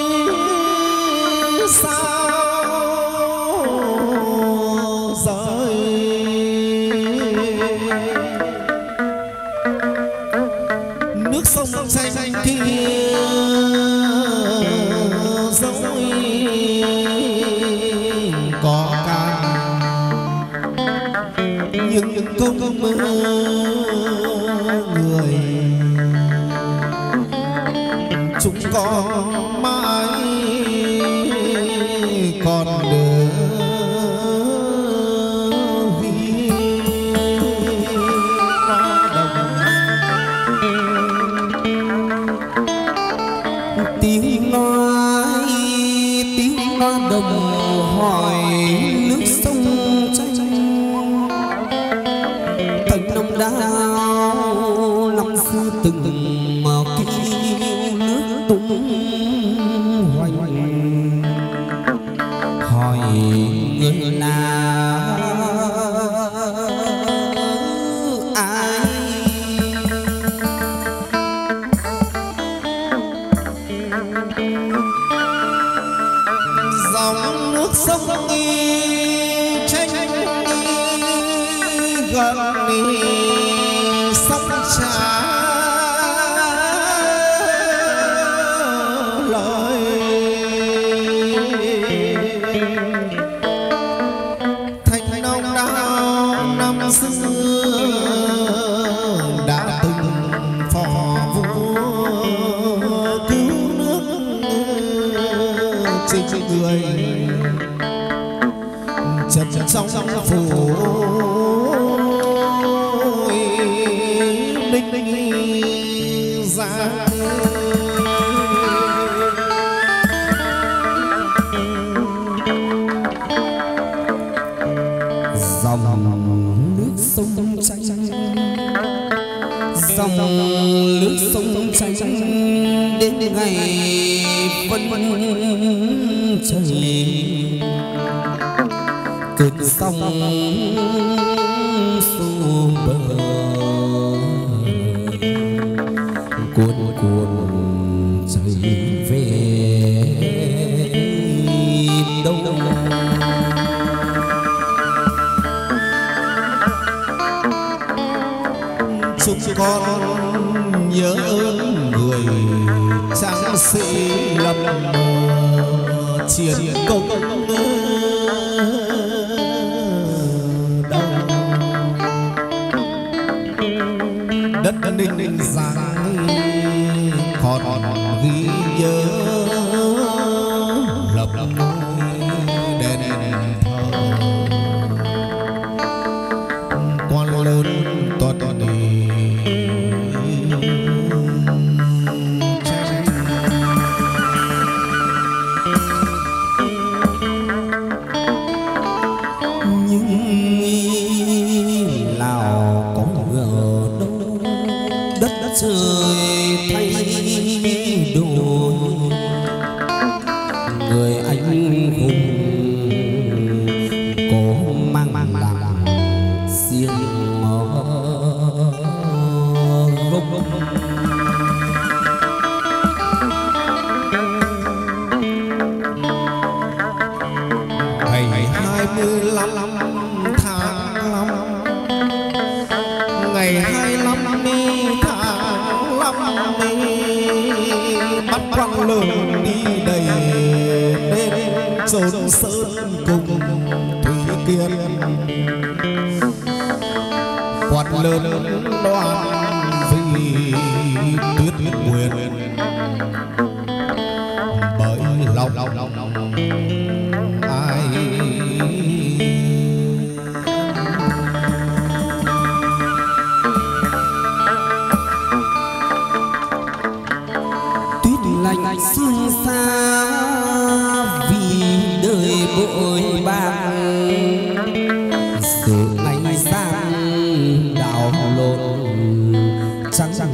sao rời nước sông xanh kia dẫu có càng nhưng không mơ người chúng con mãi còn được ghi qua đồng tiếng nói tiếng nói đồng hỏi nước sông tranh thành năm đao năm xưa từng màu kêu nước tung hoành hỏi người là ai dòng nước sông nghi tranh gần đi sông trà lời thành nông đao năm xưa đã từng phò vua cứu nước trên người chật trong phủ ninh ninh ra dòng nước sông tranh dòng nước sông tranh đến ngày phân trời cơn sông xô bờ cuồn cuồn chảy về đâu chúng con nhớ ơn người trang sĩ lập chiến công đất ninh ninh giang còn ghi nhớ lập đền thờ quan lớn toàn đi nhưng riêng gốc. Ngày hai mươi lăm tháng năm, ngày hai mươi lăm tháng năm bắt quan lớn đi đầy đến chốn sơn cùng thủy kiên. Quan lớn đoan vì tuyết nguyệt bởi lòng ai tuyết lạnh sương xa vì đời bội bạc, sự ánh sáng đảo lộn trắng thành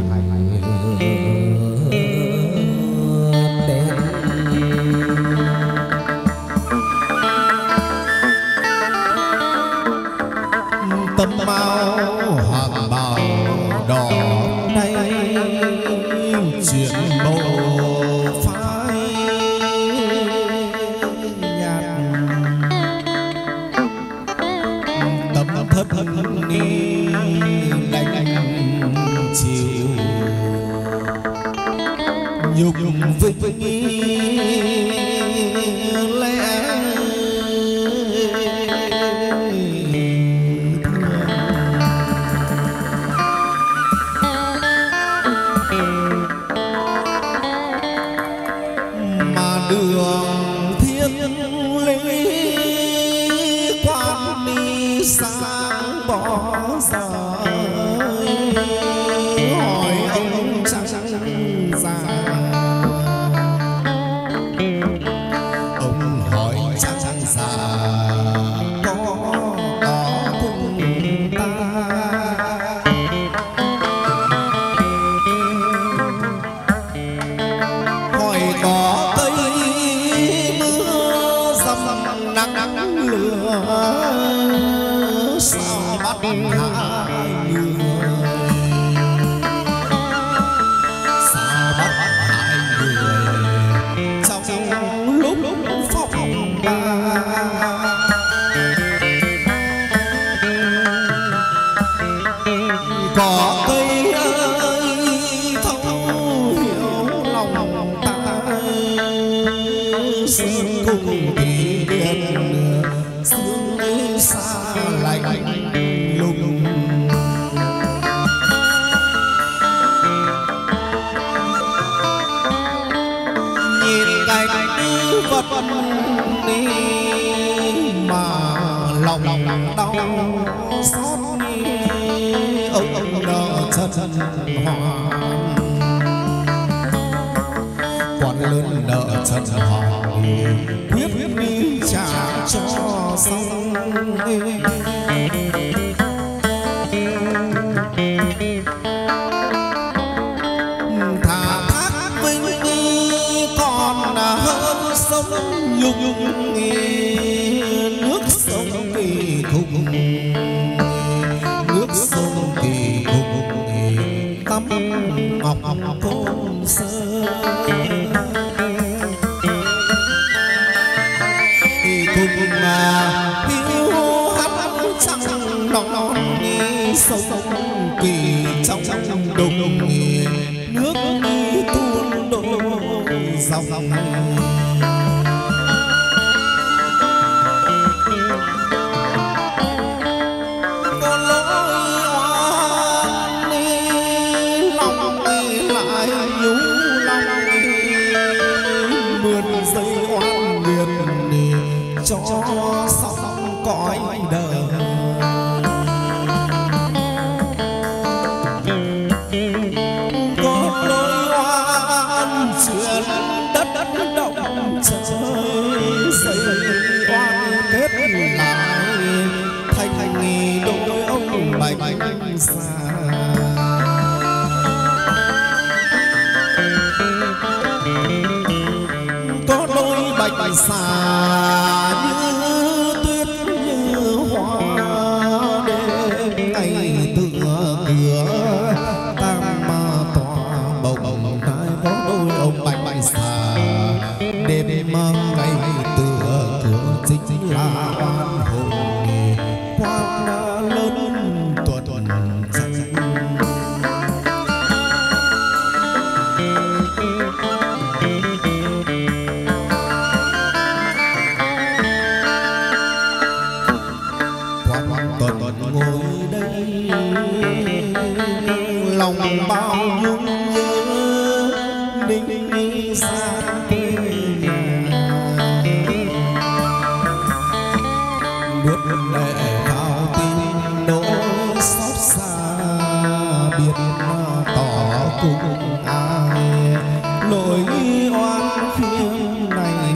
đen. tấm áo hoàng bào đỏ nay chuyện màu phai nhạt, tấm thất thân đi đánh chiều nhục vinh lẽ mà đường thiên lý quan đi sáng bỏ rời hỏi ông trắng già, ông hỏi trắng già có có cùng ta. Hỏi có cây mưa dầm nắng lửa sao bắt hai người, sao bắt hai người trong lúc phong ba. Có cây ơi thấu hiểu lòng ta, sương cùng thì điện sương ấy xa lạnh lùng. Nhìn cảnh vật đi mà lòng đau xót, ông ông nợ chân hoàn quan lớn nợ chân hoàn quyết đi trả cho xong. Thả thác vinh còn hơn sống nhung nhung, nước sông kỳ thùng nước sông kỳ thùng tắm ngọc côn sơn. Kỳ thùng mà hiu hắt trăng non non đi sông kỳ trong đồng nước đi tuôn đổ dòng. Cho xong cõi đời có lối oan chuyện đất đất động trời xây oan kết lại thành thành đôi ông bạch xa. Có đôi bạch xà như tuyết như hoa đêm lớn tuần tuần ngồi đây lòng bao nhung nhớ ninh ninh xa quê nhà nuốt lệ vào tim nỗi xót xa biết tỏ cùng ai nỗi oan khiêm này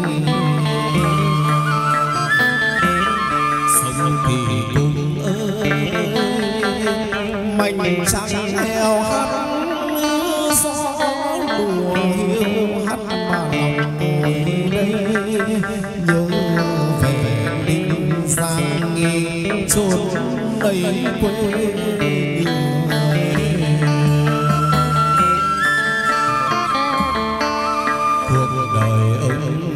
sống thì cùng ơi mình chẳng nghèo hắt gió lùa hiu hắt mà lòng ngồi đây nhớ về Ninh Giang nghi chốn đầy quê người cuộc đời ông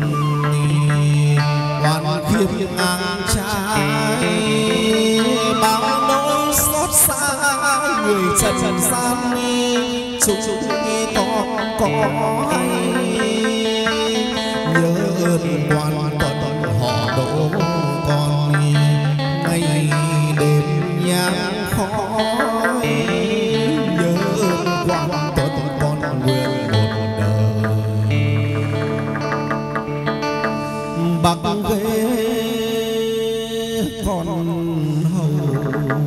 oan khiêm ngang trái bao nỗi xót xa người trần gian chúng nghe có có hay nhớ ơn quan tuần họ đổ con ngày đêm nhang khói nhớ ơn quan tuần con nguyện một đời bạc ghế con hầu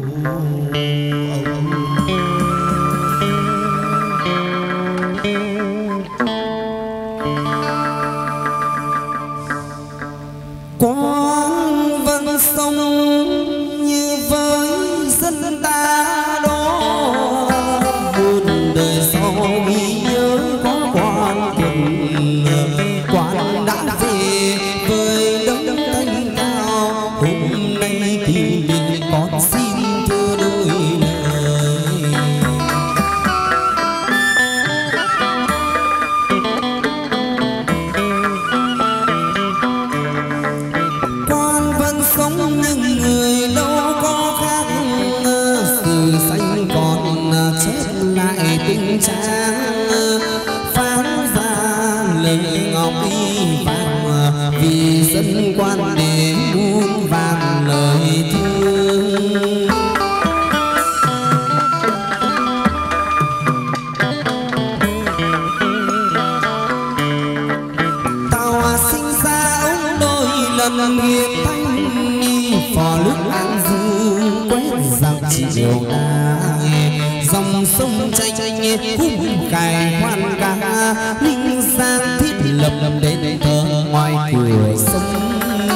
quang vân sông như với dân ta đó buồn đời sau ghi nhớ có quan quần quan đã về với đấng thanh cao hôm nay kỷ niệm con xin thưa đôi lời quan vẫn sống những người đâu có khác sự xanh còn chép lại tình trang phán ra lời ngọc y vàng vì dân quan để muôn vàng lời thương tao sinh ra ông đôi lần hiệp thanh phò lúc an dương quét dọc chiều ta dòng sông chảy chảy hút cài hoan ca Ninh Giang thiết lập đến thờ ngoài cửa sông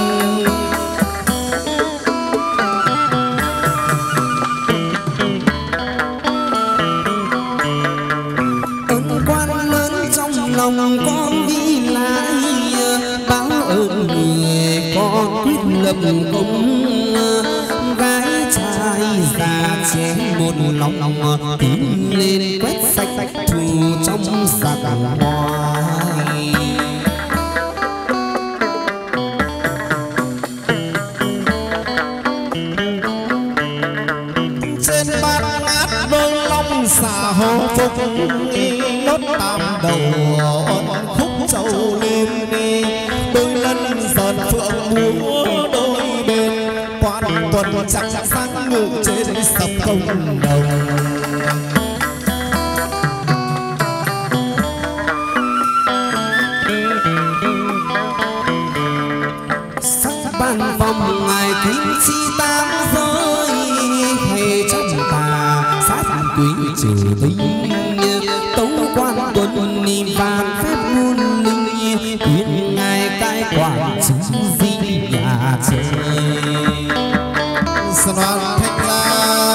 ơn quan lớn trong lòng con ghi lại báo ơn người con quyết lập công gái trai già trẻ một lòng tiến lên quét sạch thù trong giặc ngoài trên bát ngát đôi long xà hồ phục nốt tam đầu ôn khúc châu lên đôi lân giòn phượng múa đôi bên quan tuần chẳng sáng ngự trên sập công đồng sắc ban vòng ngày kim chi tam giới hay trong tà sát quý trừ binh tấu quan tuần ni vạn phép muôn linh quyền ngài cai quản chứng di nhà trời sơn đoan thanh la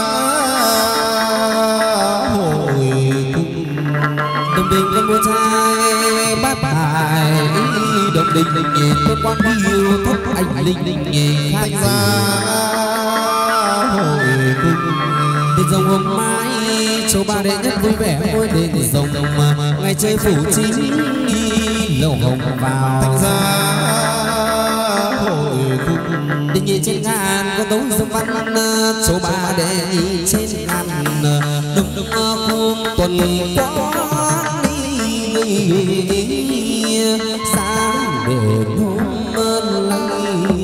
hội cung đồng đình con mua trai bát tài đồng đình nghề tôn quan yêu thúc anh linh nghề thanh gia hội cung đền rồng hôm mai châu ba đệ nhất vui vẻ ngôi đền rồng ngày chơi phủ chính lầu hồng vào thanh gia hội cung định nhị trên ngàn có tấu dương văn số ba đệ nhị trên ngàn đông cung tuần quán đi sáng đền hôm nay.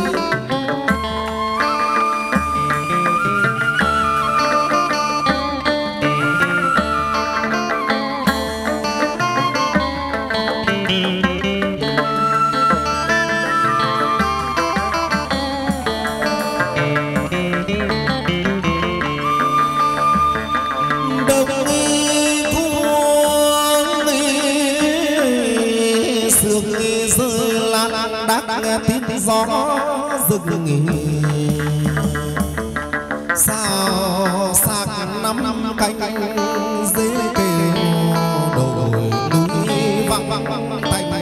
Gió rực nghỉ sao sạc năm năm cánh dễ kêu đồi núi vang vang vang tanh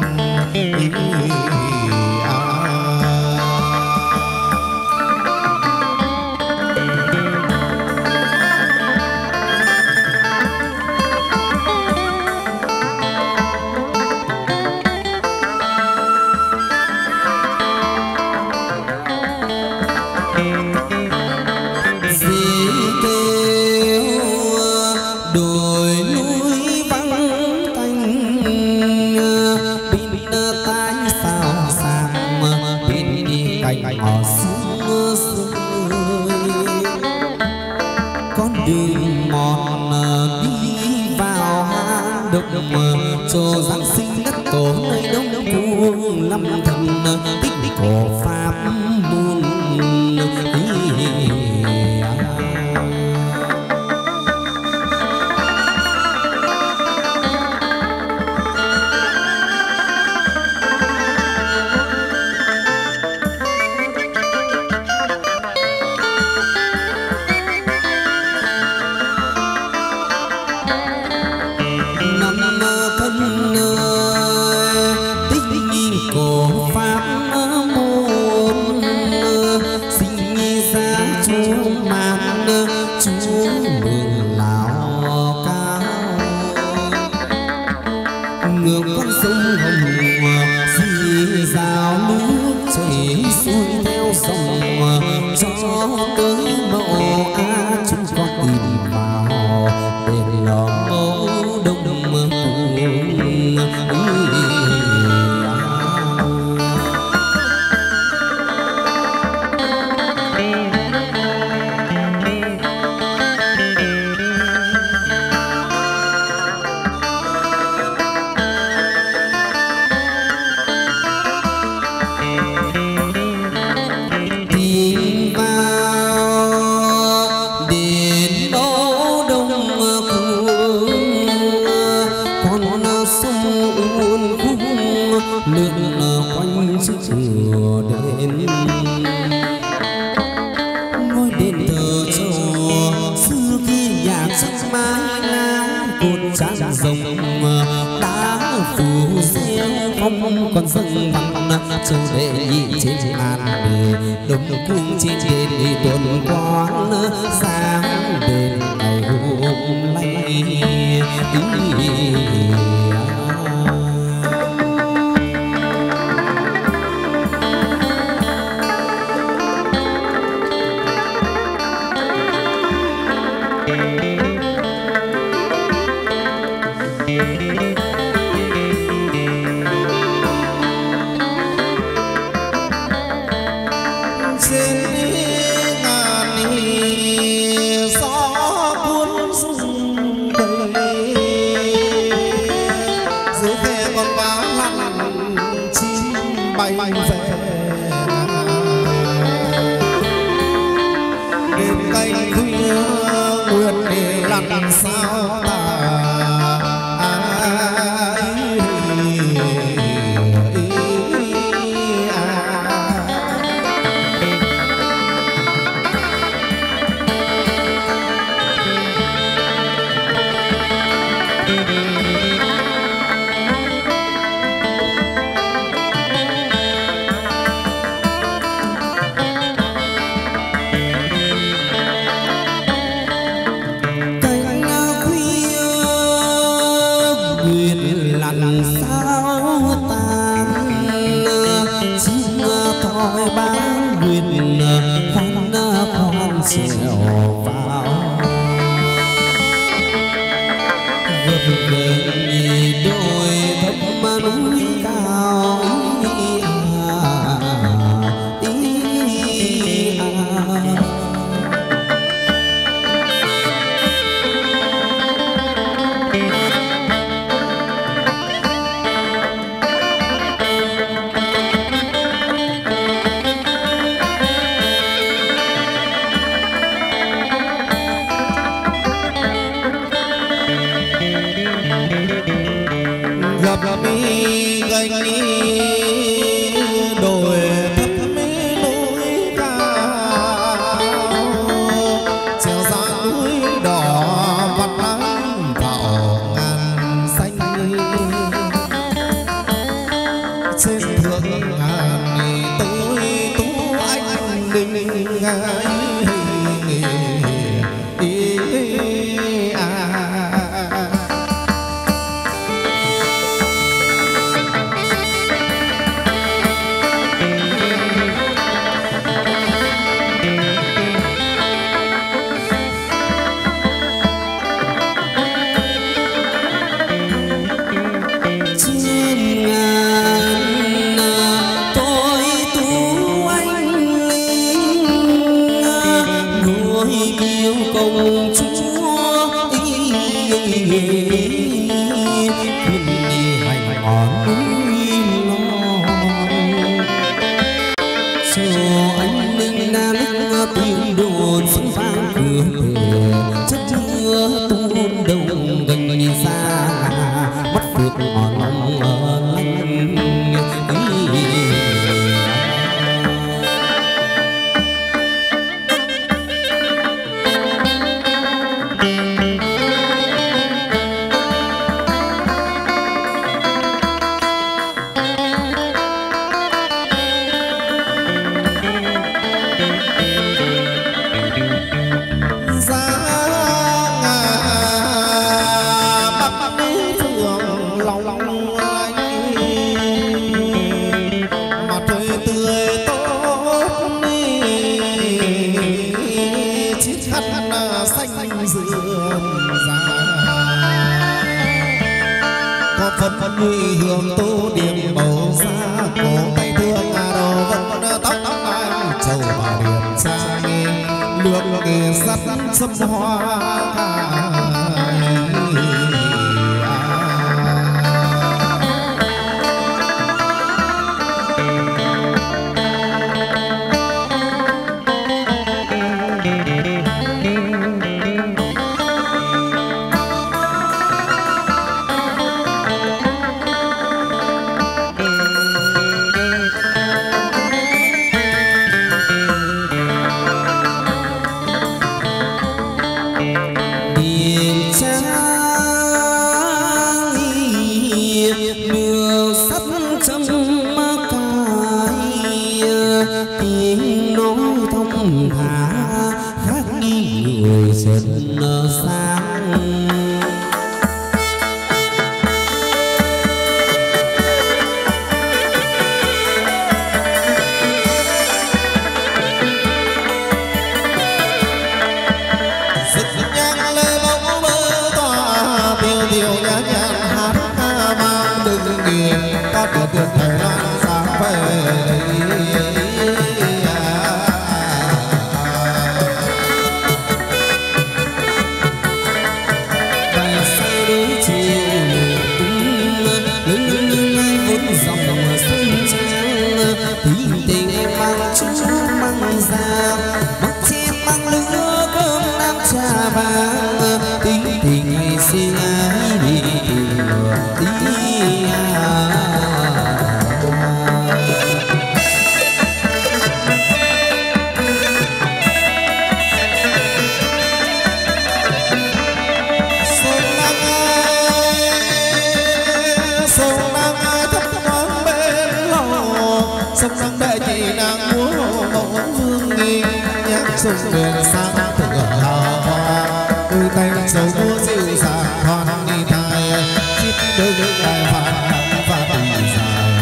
cho giáng sinh đất tổ nơi đông cung lâm thần tích cổ pháp môn. Con sông vắng châu đệ nhị trên ngàn bề đông cung trên đền đi tuần quán sáng đền ngày hôm nay. Hãy subscribe trèo vào vượt về đôi thấp mà núi cao ý à, ý à. gặp mi gánh đồi thấp mi núi cao trèo ra núi đỏ vắt nắng vào ngàn xanh trên thượng ngàn tôi tú anh đình ngài hương tô điểm màu da cổ tay thương đầu vẫn tóc anh châu bà điểm trai lượn nghề sắt sâm hoa sông đường sang thượng hào hoa đôi tay dấu múa dịu dàng thoăn đi thai chít đôi đôi phản nắng và tình dài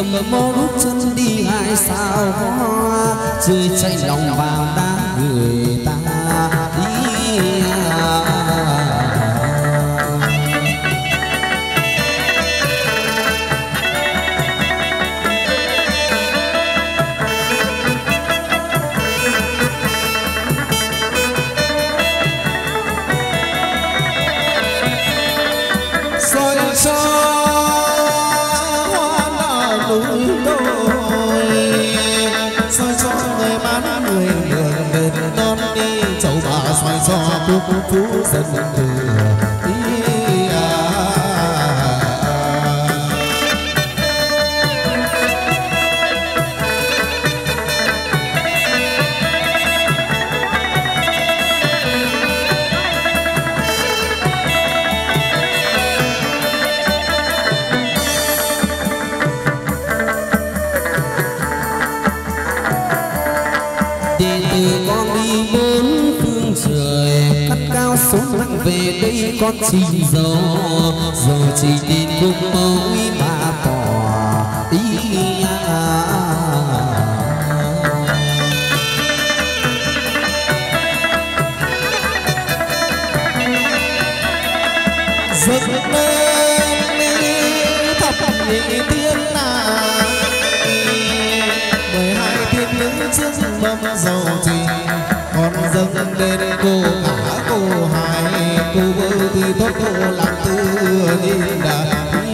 cầm mô rút chân đi hai sao hoa rơi chạy lòng vào đá người ta đi à. phú phú dân thừa ý à. Đệ tử con đi bốn phương trời cắt cao xuống nặng về đây con chỉ gió rồi chỉ tin cùng mẫu mà tỏ ý à. Giấc lên thập nhị tiên à mười hai tiên nữ trước mâm dầu trì con dâng lên cô cả cô hai cô vợ thì tốt cô làm tư nhìn đã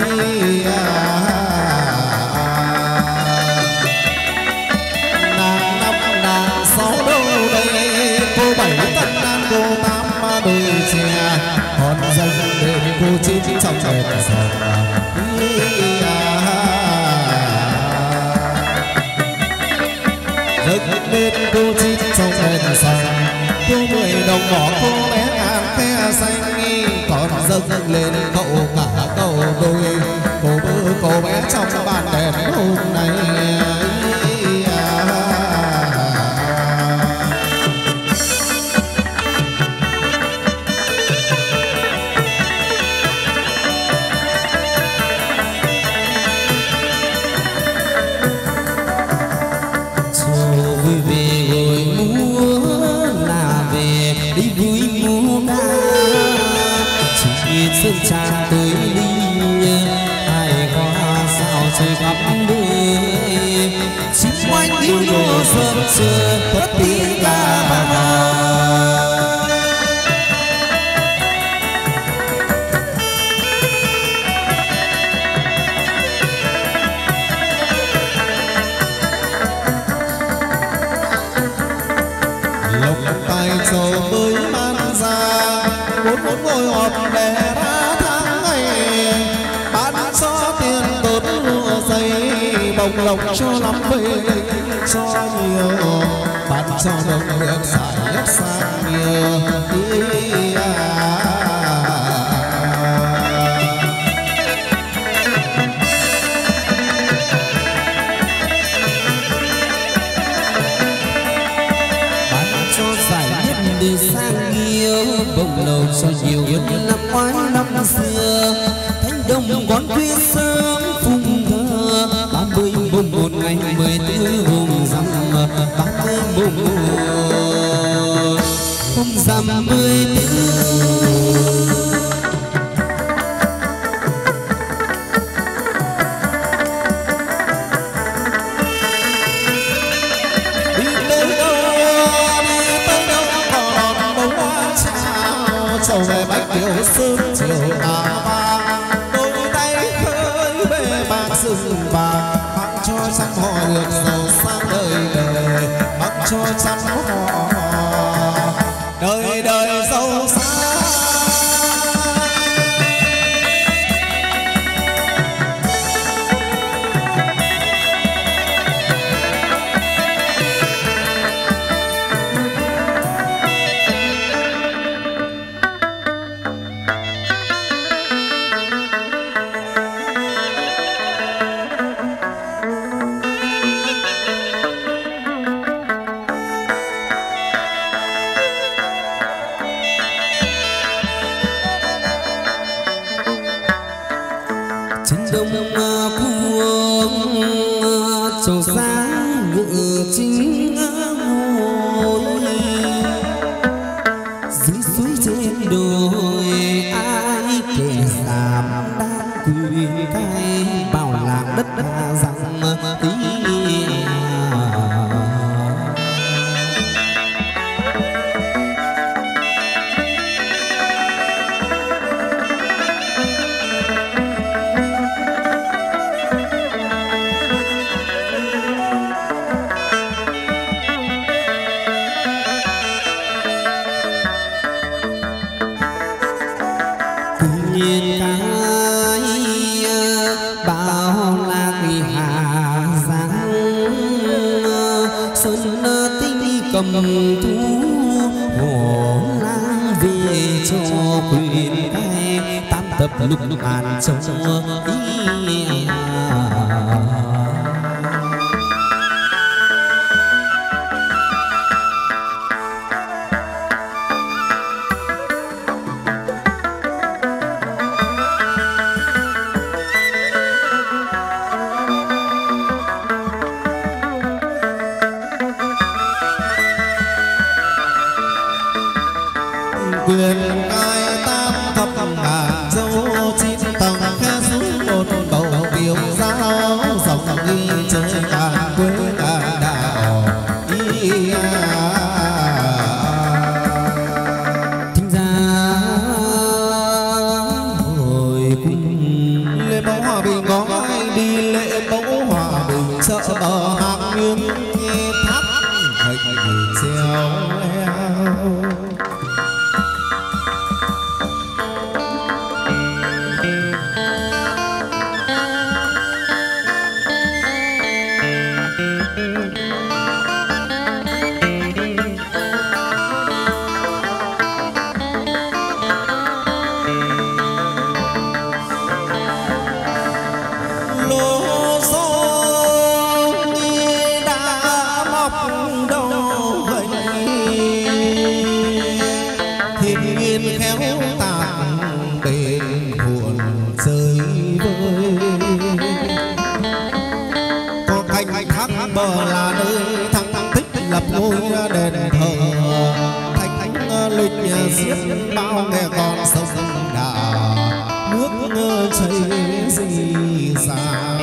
nàng năm nàng sáu đâu đây cô bảy tân an cô tám đôi trẻ con dâng lên cô chín trong đèn sầu dâng lên cô chín trong đèn sầu cô mười đồng bỏ cô bé ngàn khe xanh còn dâng lên cậu cả cậu đôi cô bơ cô bé trong bàn đèn hôm nay. sơn trà tới ly hai hoa sao trời khắp nơi chim oanh yêu đô sớm chờ bất tiếng ca bà. Tài sầu mới man ra bốn bốn ngôi họp để ra tháng ngày bán cho tiền tốt lúa dây bồng lộc cho lắm về cho nhiều bán cho đồng nước xài nhất sang nhiều đi à. để sang yêu bồng lầu cho nhiều hơn năm ngoái năm xưa thanh đông còn khuya sớm phung thơ ba mươi mùng một ngày mười tư hôm rằm ba mươi mùng một hôm rằm mười tư. Sầu về bách kiều sớm chiều tà vàng đôi tay khơi bê bạc rừng vàng mặc cho trăm họ được giàu sang đời đời mặc cho trăm họ đời đời giàu sang. cầm thú hổ lang về cho quyền cai tam tập lục ngàn châu ý quyền cai tam thập ngàn châu chín tầng khe xuống một bầu biểu giao dòng đi chơi ngàn quê ngàn đảo ý thính ra hồi cung lễ mẫu hòa bình có ai đi lễ mẫu hòa bình chợ bờ hàng nguyên nghe tháp hành người treo leo bờ là nơi thăng thăng thích lập ngôi đền thờ thánh lịch giết bao nghe con sông đà nước ngơ chảy gì xa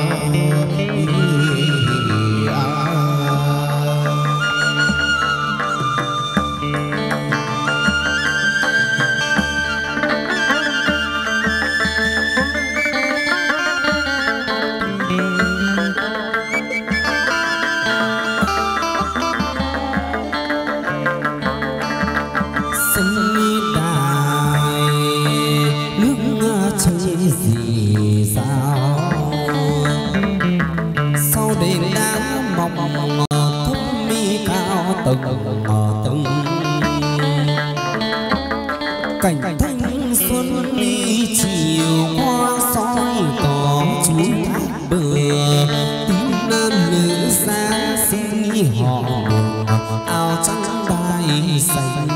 cảnh thanh xuân đi chiều qua soi tỏ chuối thác bờ tím nam nữ sáng sinh họ áo trắng đai xanh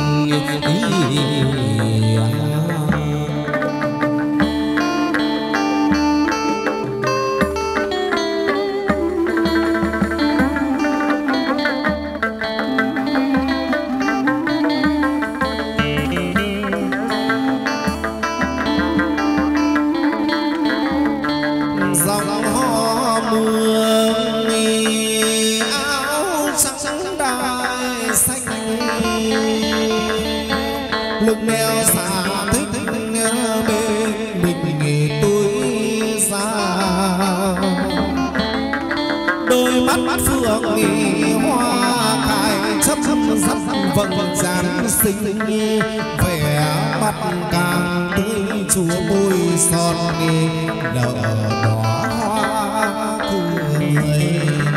lực neo xa thích bên mình nghề tôi xa đôi mắt phượng nghề hoa cài chấp dắt vầng trán xinh vẻ mặt càng tươi chúa môi son nghề nở đóa hoa cười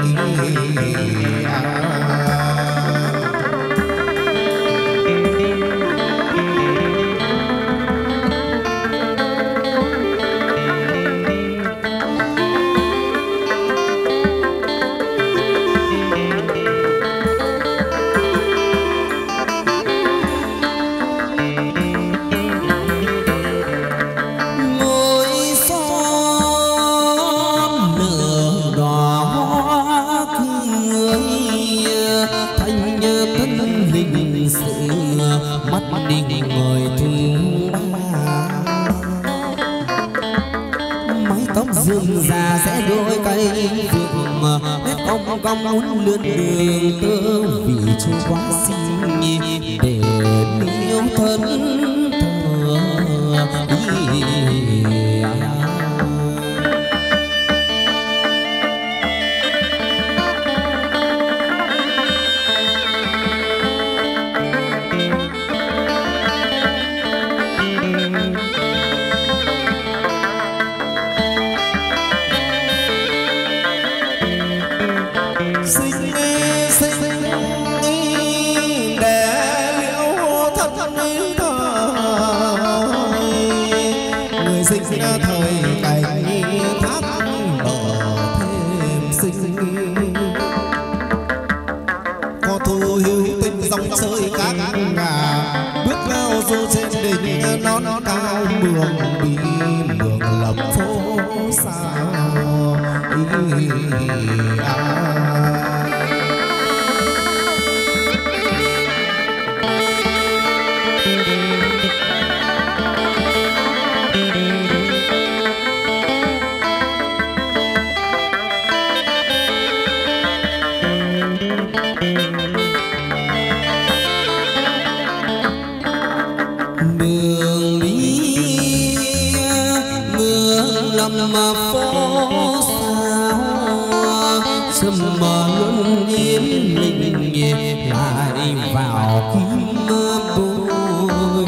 dương già sẽ đôi cây phượng nét cong cong muốn lướn đường tơ vì chưa quá xinh để yêu thân thờ sinh thời cảnh thác đỏ thêm sinh. Có thu hữu tình dòng chơi các ngà bước lao du trên đỉnh non cao mường bị mường lập phố sao ý à. Mà phố sao sầm mờ luân yên mình lại vào kim bôi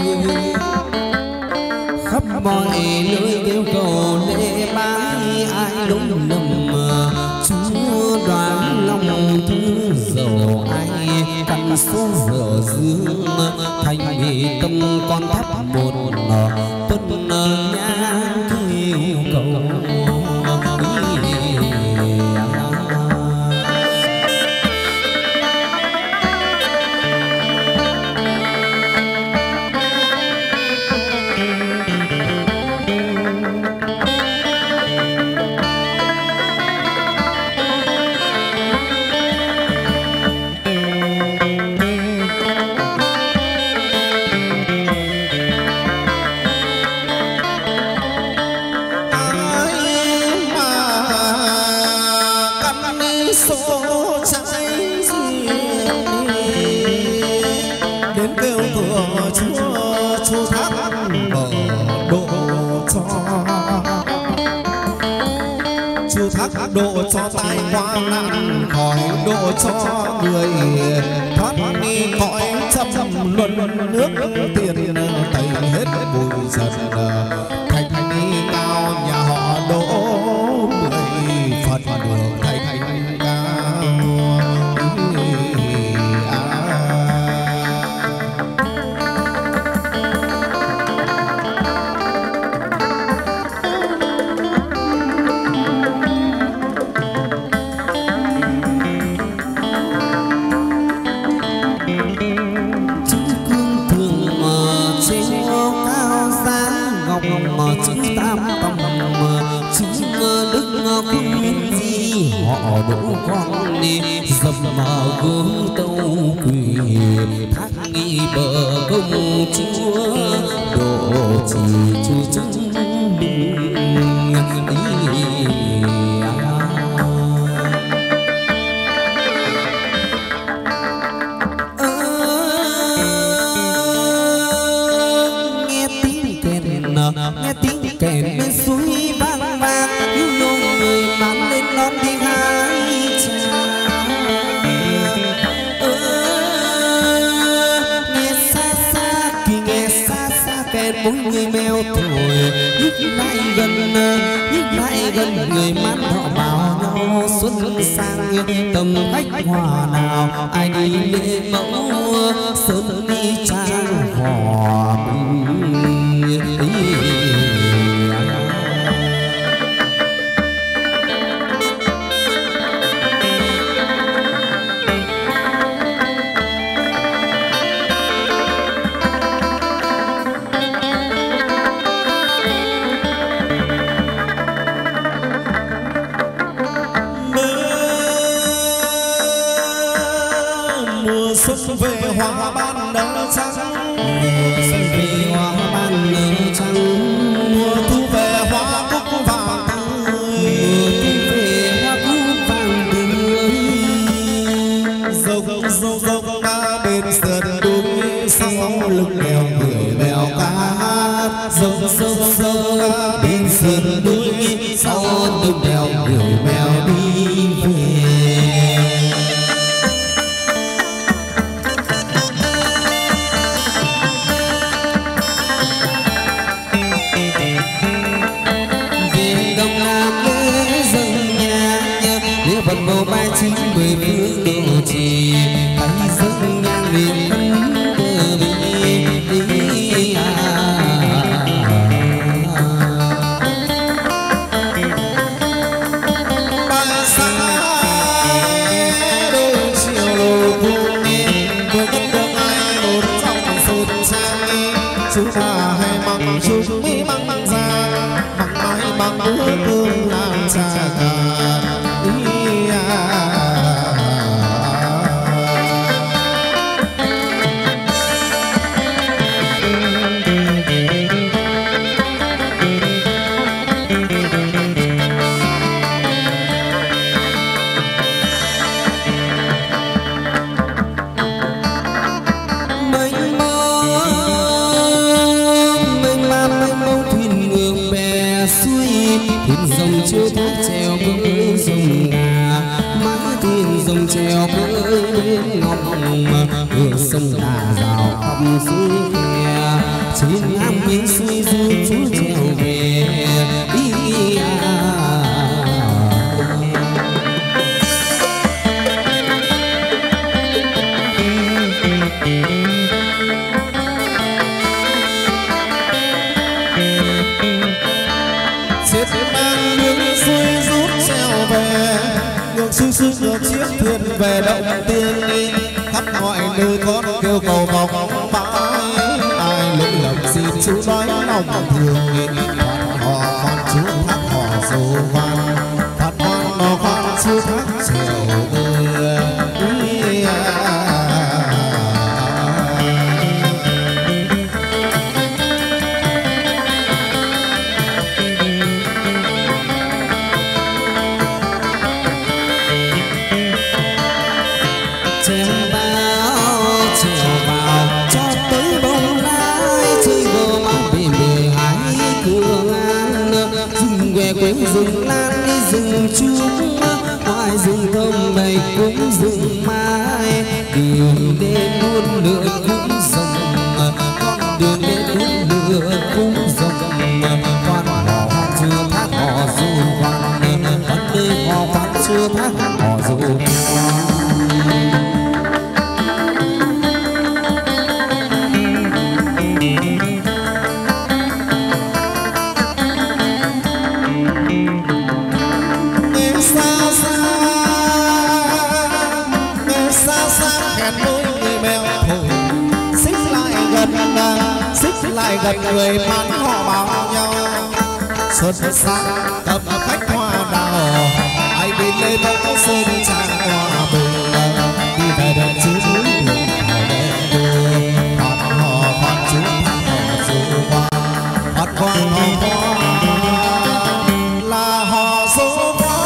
khắp mọi nơi kêu cầu lễ bái ai đúng nằm chúa đoán lòng thứ dầu ai căn số giờ dương thành tâm con thắp một tuần nhang kêu cầu. Độ cho tai qua nạn khỏi độ cho người thoát đi cõi trăm luân nước tiền tẩy hết bụi dần thành đi cao nhà họ đỗ mười Phật đường thành cao. Họ đỗ con đi dầm mờ gương tâu quỳ thác nghi bờ công chúa độ chỉ chu chứng nghe tiếng kèn nghe tiếng kèn bên suối vang vang yêu người mang lên lon đi hai cha. Nghe xa xa thì nghe xa xa kèn mỗi người mèo thổi nhích lại gần nhích lại gần người mắt họ bảo nhau xuân sang tầm khách hòa nào ai đi lễ mẫu sơn đi trang hòa bình. Xuân về hoa ban nở trắng, xuân về hoa ban nở trắng, mùa thu về hoa cúc vàng tươi, mùa thu về hoa cúc vàng tươi. Dốc dốc dốc ba bên sườn núi, sau lưng đèo người bèo cát. Dốc dốc dốc ba bên sườn núi, sau lưng đèo người bèo đi về. Phần bầu ba chín mười phương độ trì tay dâng nhang nguyện thân bờ bì đi à. chú ta hay măng chú mi măng măng ra măng mai măng đứa tương làm cha cả ý à. chưa thác treo với dòng ngà mái thuyền dòng treo với ngọc cửa sông đà rào khắp suối khe trên ngang miếng suối du chú treo về ý à. Sư sư ngược chiếc thuyền về động tiên đi khắp mọi nơi con kêu cầu vòng bãi ai lỗi lầm xin chú nói lòng thương nghìn phạt họ khoan chú thác họ dù văn phạt khoan nó khoan chú thác chiều người rừng lan đi rừng trúc ngoài rừng thơm bầy cũng rừng mai đường đến luôn lửa cũng rồng con đường đến luôn lửa cũng rồng quan họ chưa thác họ dù quan con nơi họ quan chưa thác họ dù lại gần người bán họ bảo nhau xuân sang tập khách hoa đào ai bên lê bóng sơn trang hoa bừng đi về đợt chứ núi đường họ đen đường hoạt họ hoạt chú họ dù hoa hoạt hoa họ là họ dù hoa.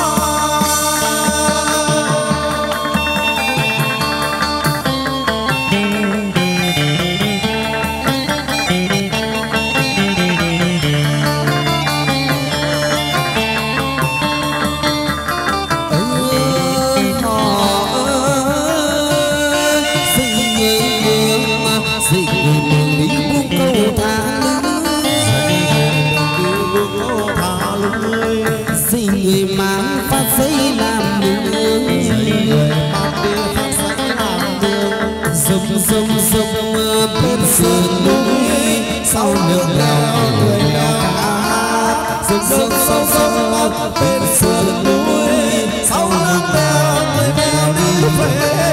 Sông sông bên sườn núi sau lượn lèo người lèo cá sông sông sông sông bên sườn núi sau lượn lèo người lèo đi về.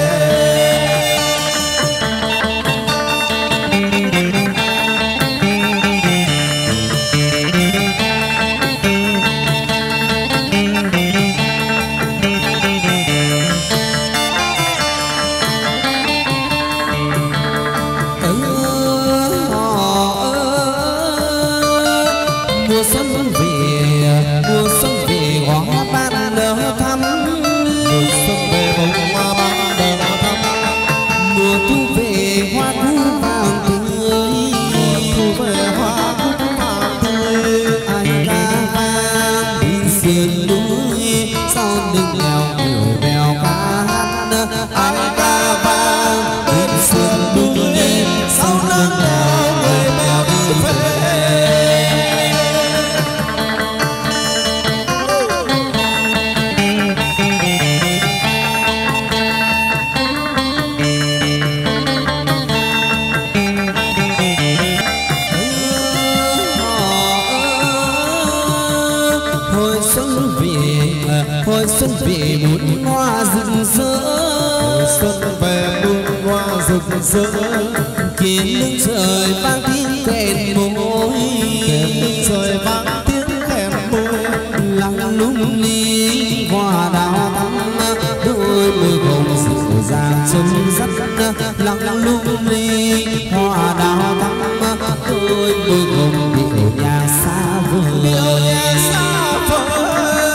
Xuân về muôn hoa rực rỡ xuân về muôn hoa rực rỡ kiến nước trời vang tiếng kèn môi rồi vang tiếng kèn môi lăng lung ly hoa đào thắm đôi môi hồng dịu dàng chân dắt lăng lung ly hoa đào thắm đôi môi hồng điệu nhạc xa vời điệu nhạc xa vời.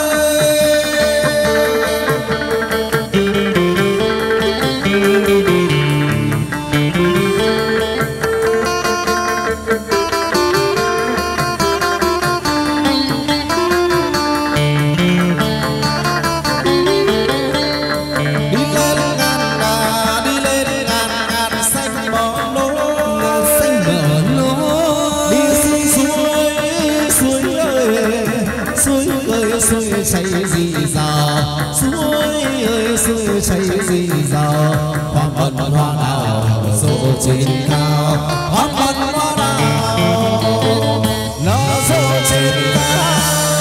Chảy gì giờ suối ơi suối chảy gì giờ hoa mận hoa đào rộ trên cao hoa mận hoa đào nó rộ trên cao.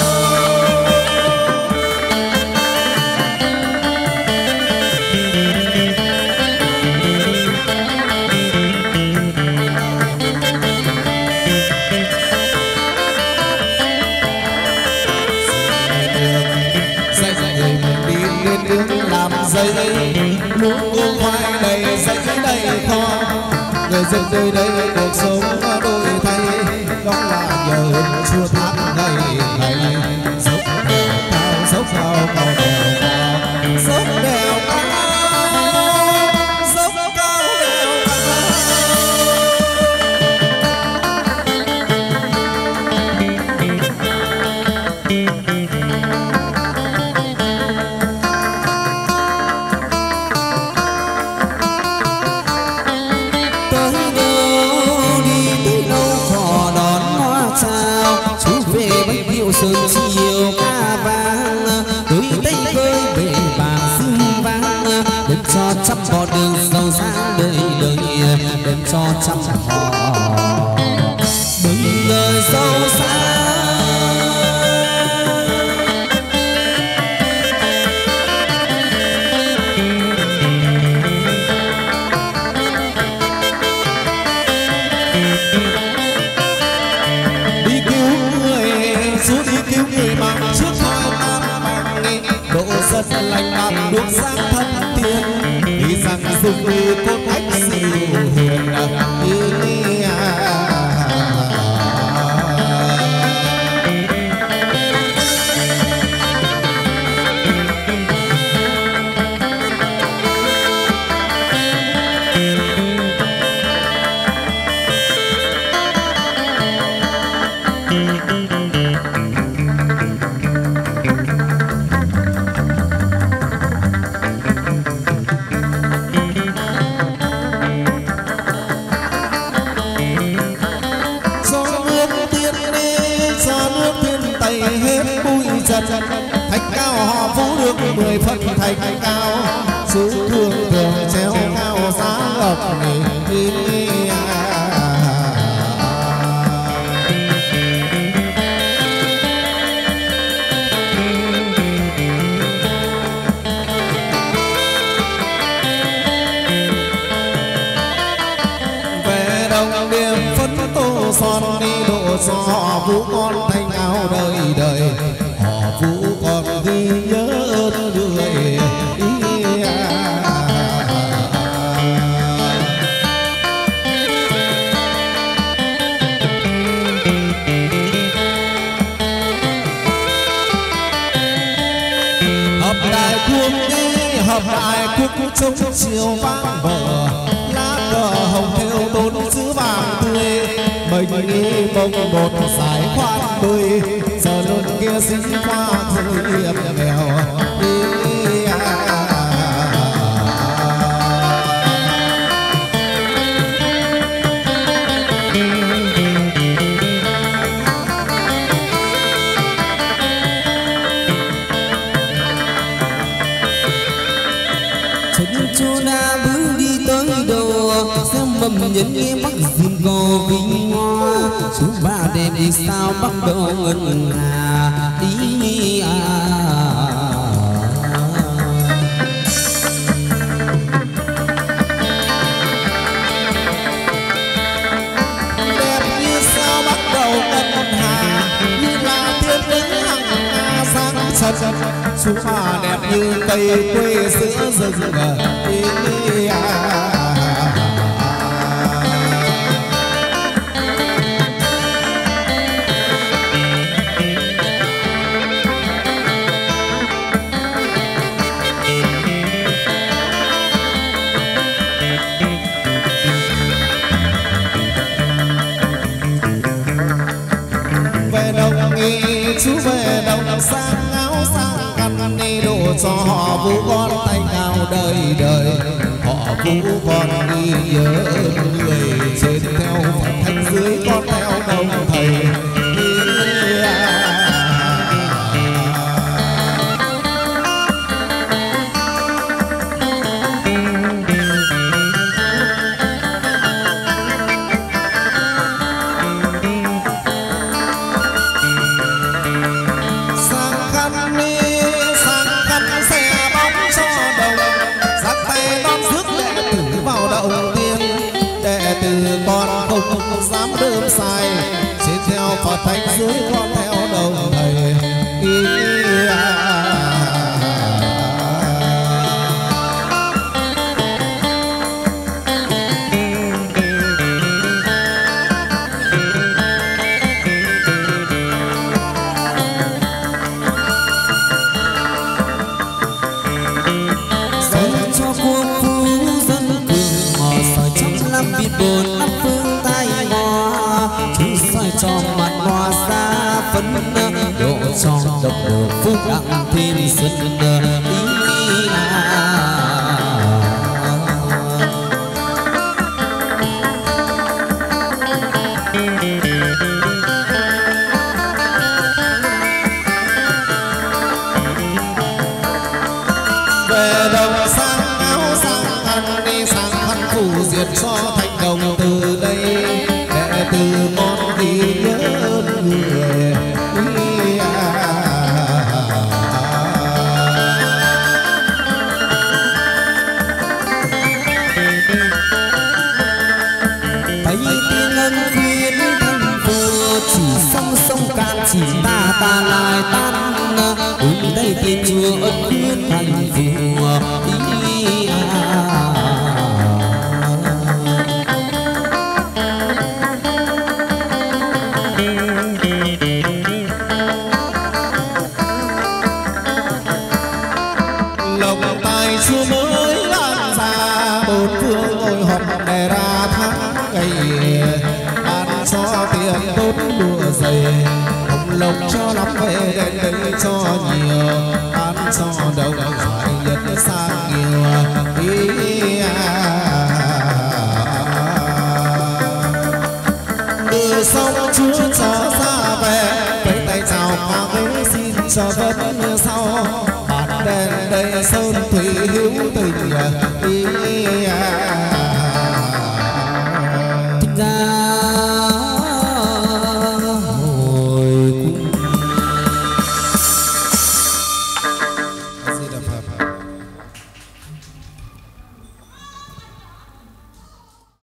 Dây lúa ngô khoai đầy dây đầy kho người dân nơi đây cuộc sống đổi thay đó là nhờ chùa tháp ngày ngày dốc cao dốc cao cao đèo cao dốc đèo cao dốc cao đèo cao. Sơn chiều ca vang tuổi tây khơi bể vàng xương vang đem cho trăm con đường giàu sang đời đời đem cho trăm họ đừng đời giàu sang. Lành bạc được sang thân tiên thì rằng dùng đi cốt cách siêu hiền ý à. Thạch cao họ vũ được mười phân thạch cao sứ thương thường treo cao giá ngọc này. Về đồng điểm phấn tô son đi độ cho họ vũ con thanh áo đời đời vũ còn ghi nhớ ơn người ý à. Hợp đại quốc đi hợp đại quốc trong chiều vang bờ lá cờ hồng theo tôn sứ vàng tươi mình đi bông một giải khoan bơi giờ luôn kia sinh hoa thôi hiệp nghèo đi à. chân chu na bước đi tới đâu xem mầm nhân nghe bắc dìm gò vinh hoa chú ba đêm đi sao bắt đầu ngân hà đi à. Đẹp chân xuống hoa đẹp như cây quê giữa rừng à. Chú về đồng sang áo sang khăn đi đổ cho họ vũ con thanh cao đời đời họ vũ con đi nhớ người trên theo phật thanh dưới con theo đồng thầy. Dám đơm sai xin theo Phật thánh dưới con theo đồng thầy. Dành cho quốc phú dân cường họ soi trong lắm biết buồn lắm phương tay hoa chú soi cho mặt hoa xa phấn độ cho độc độ phúc đặng thêm xuân ý à. Về đồng sang áo sang khăn đi sang khăn phủ diệt cho thành đồng từ đây đệ từ con ghi nhớ người. Thấy tiếng ân khuyên thân phù chỉ sông sông cạn chỉ ta ta lại tan ứng đây tiền chùa ân khuyên thành phù ý à. Lộc tài chưa mới lan ra bốn phương ngồi họp đề ra tháng ngày ban cho tiền tốt đùa dày ông lộc cho lắm về đến đây cho nhiều ban cho đồng phải nhận sang nhiều ý à. Từ sông Chúa trở ra về với tay chào qua với xin cho vẫn sau đèn đây sơn thủy hữu tình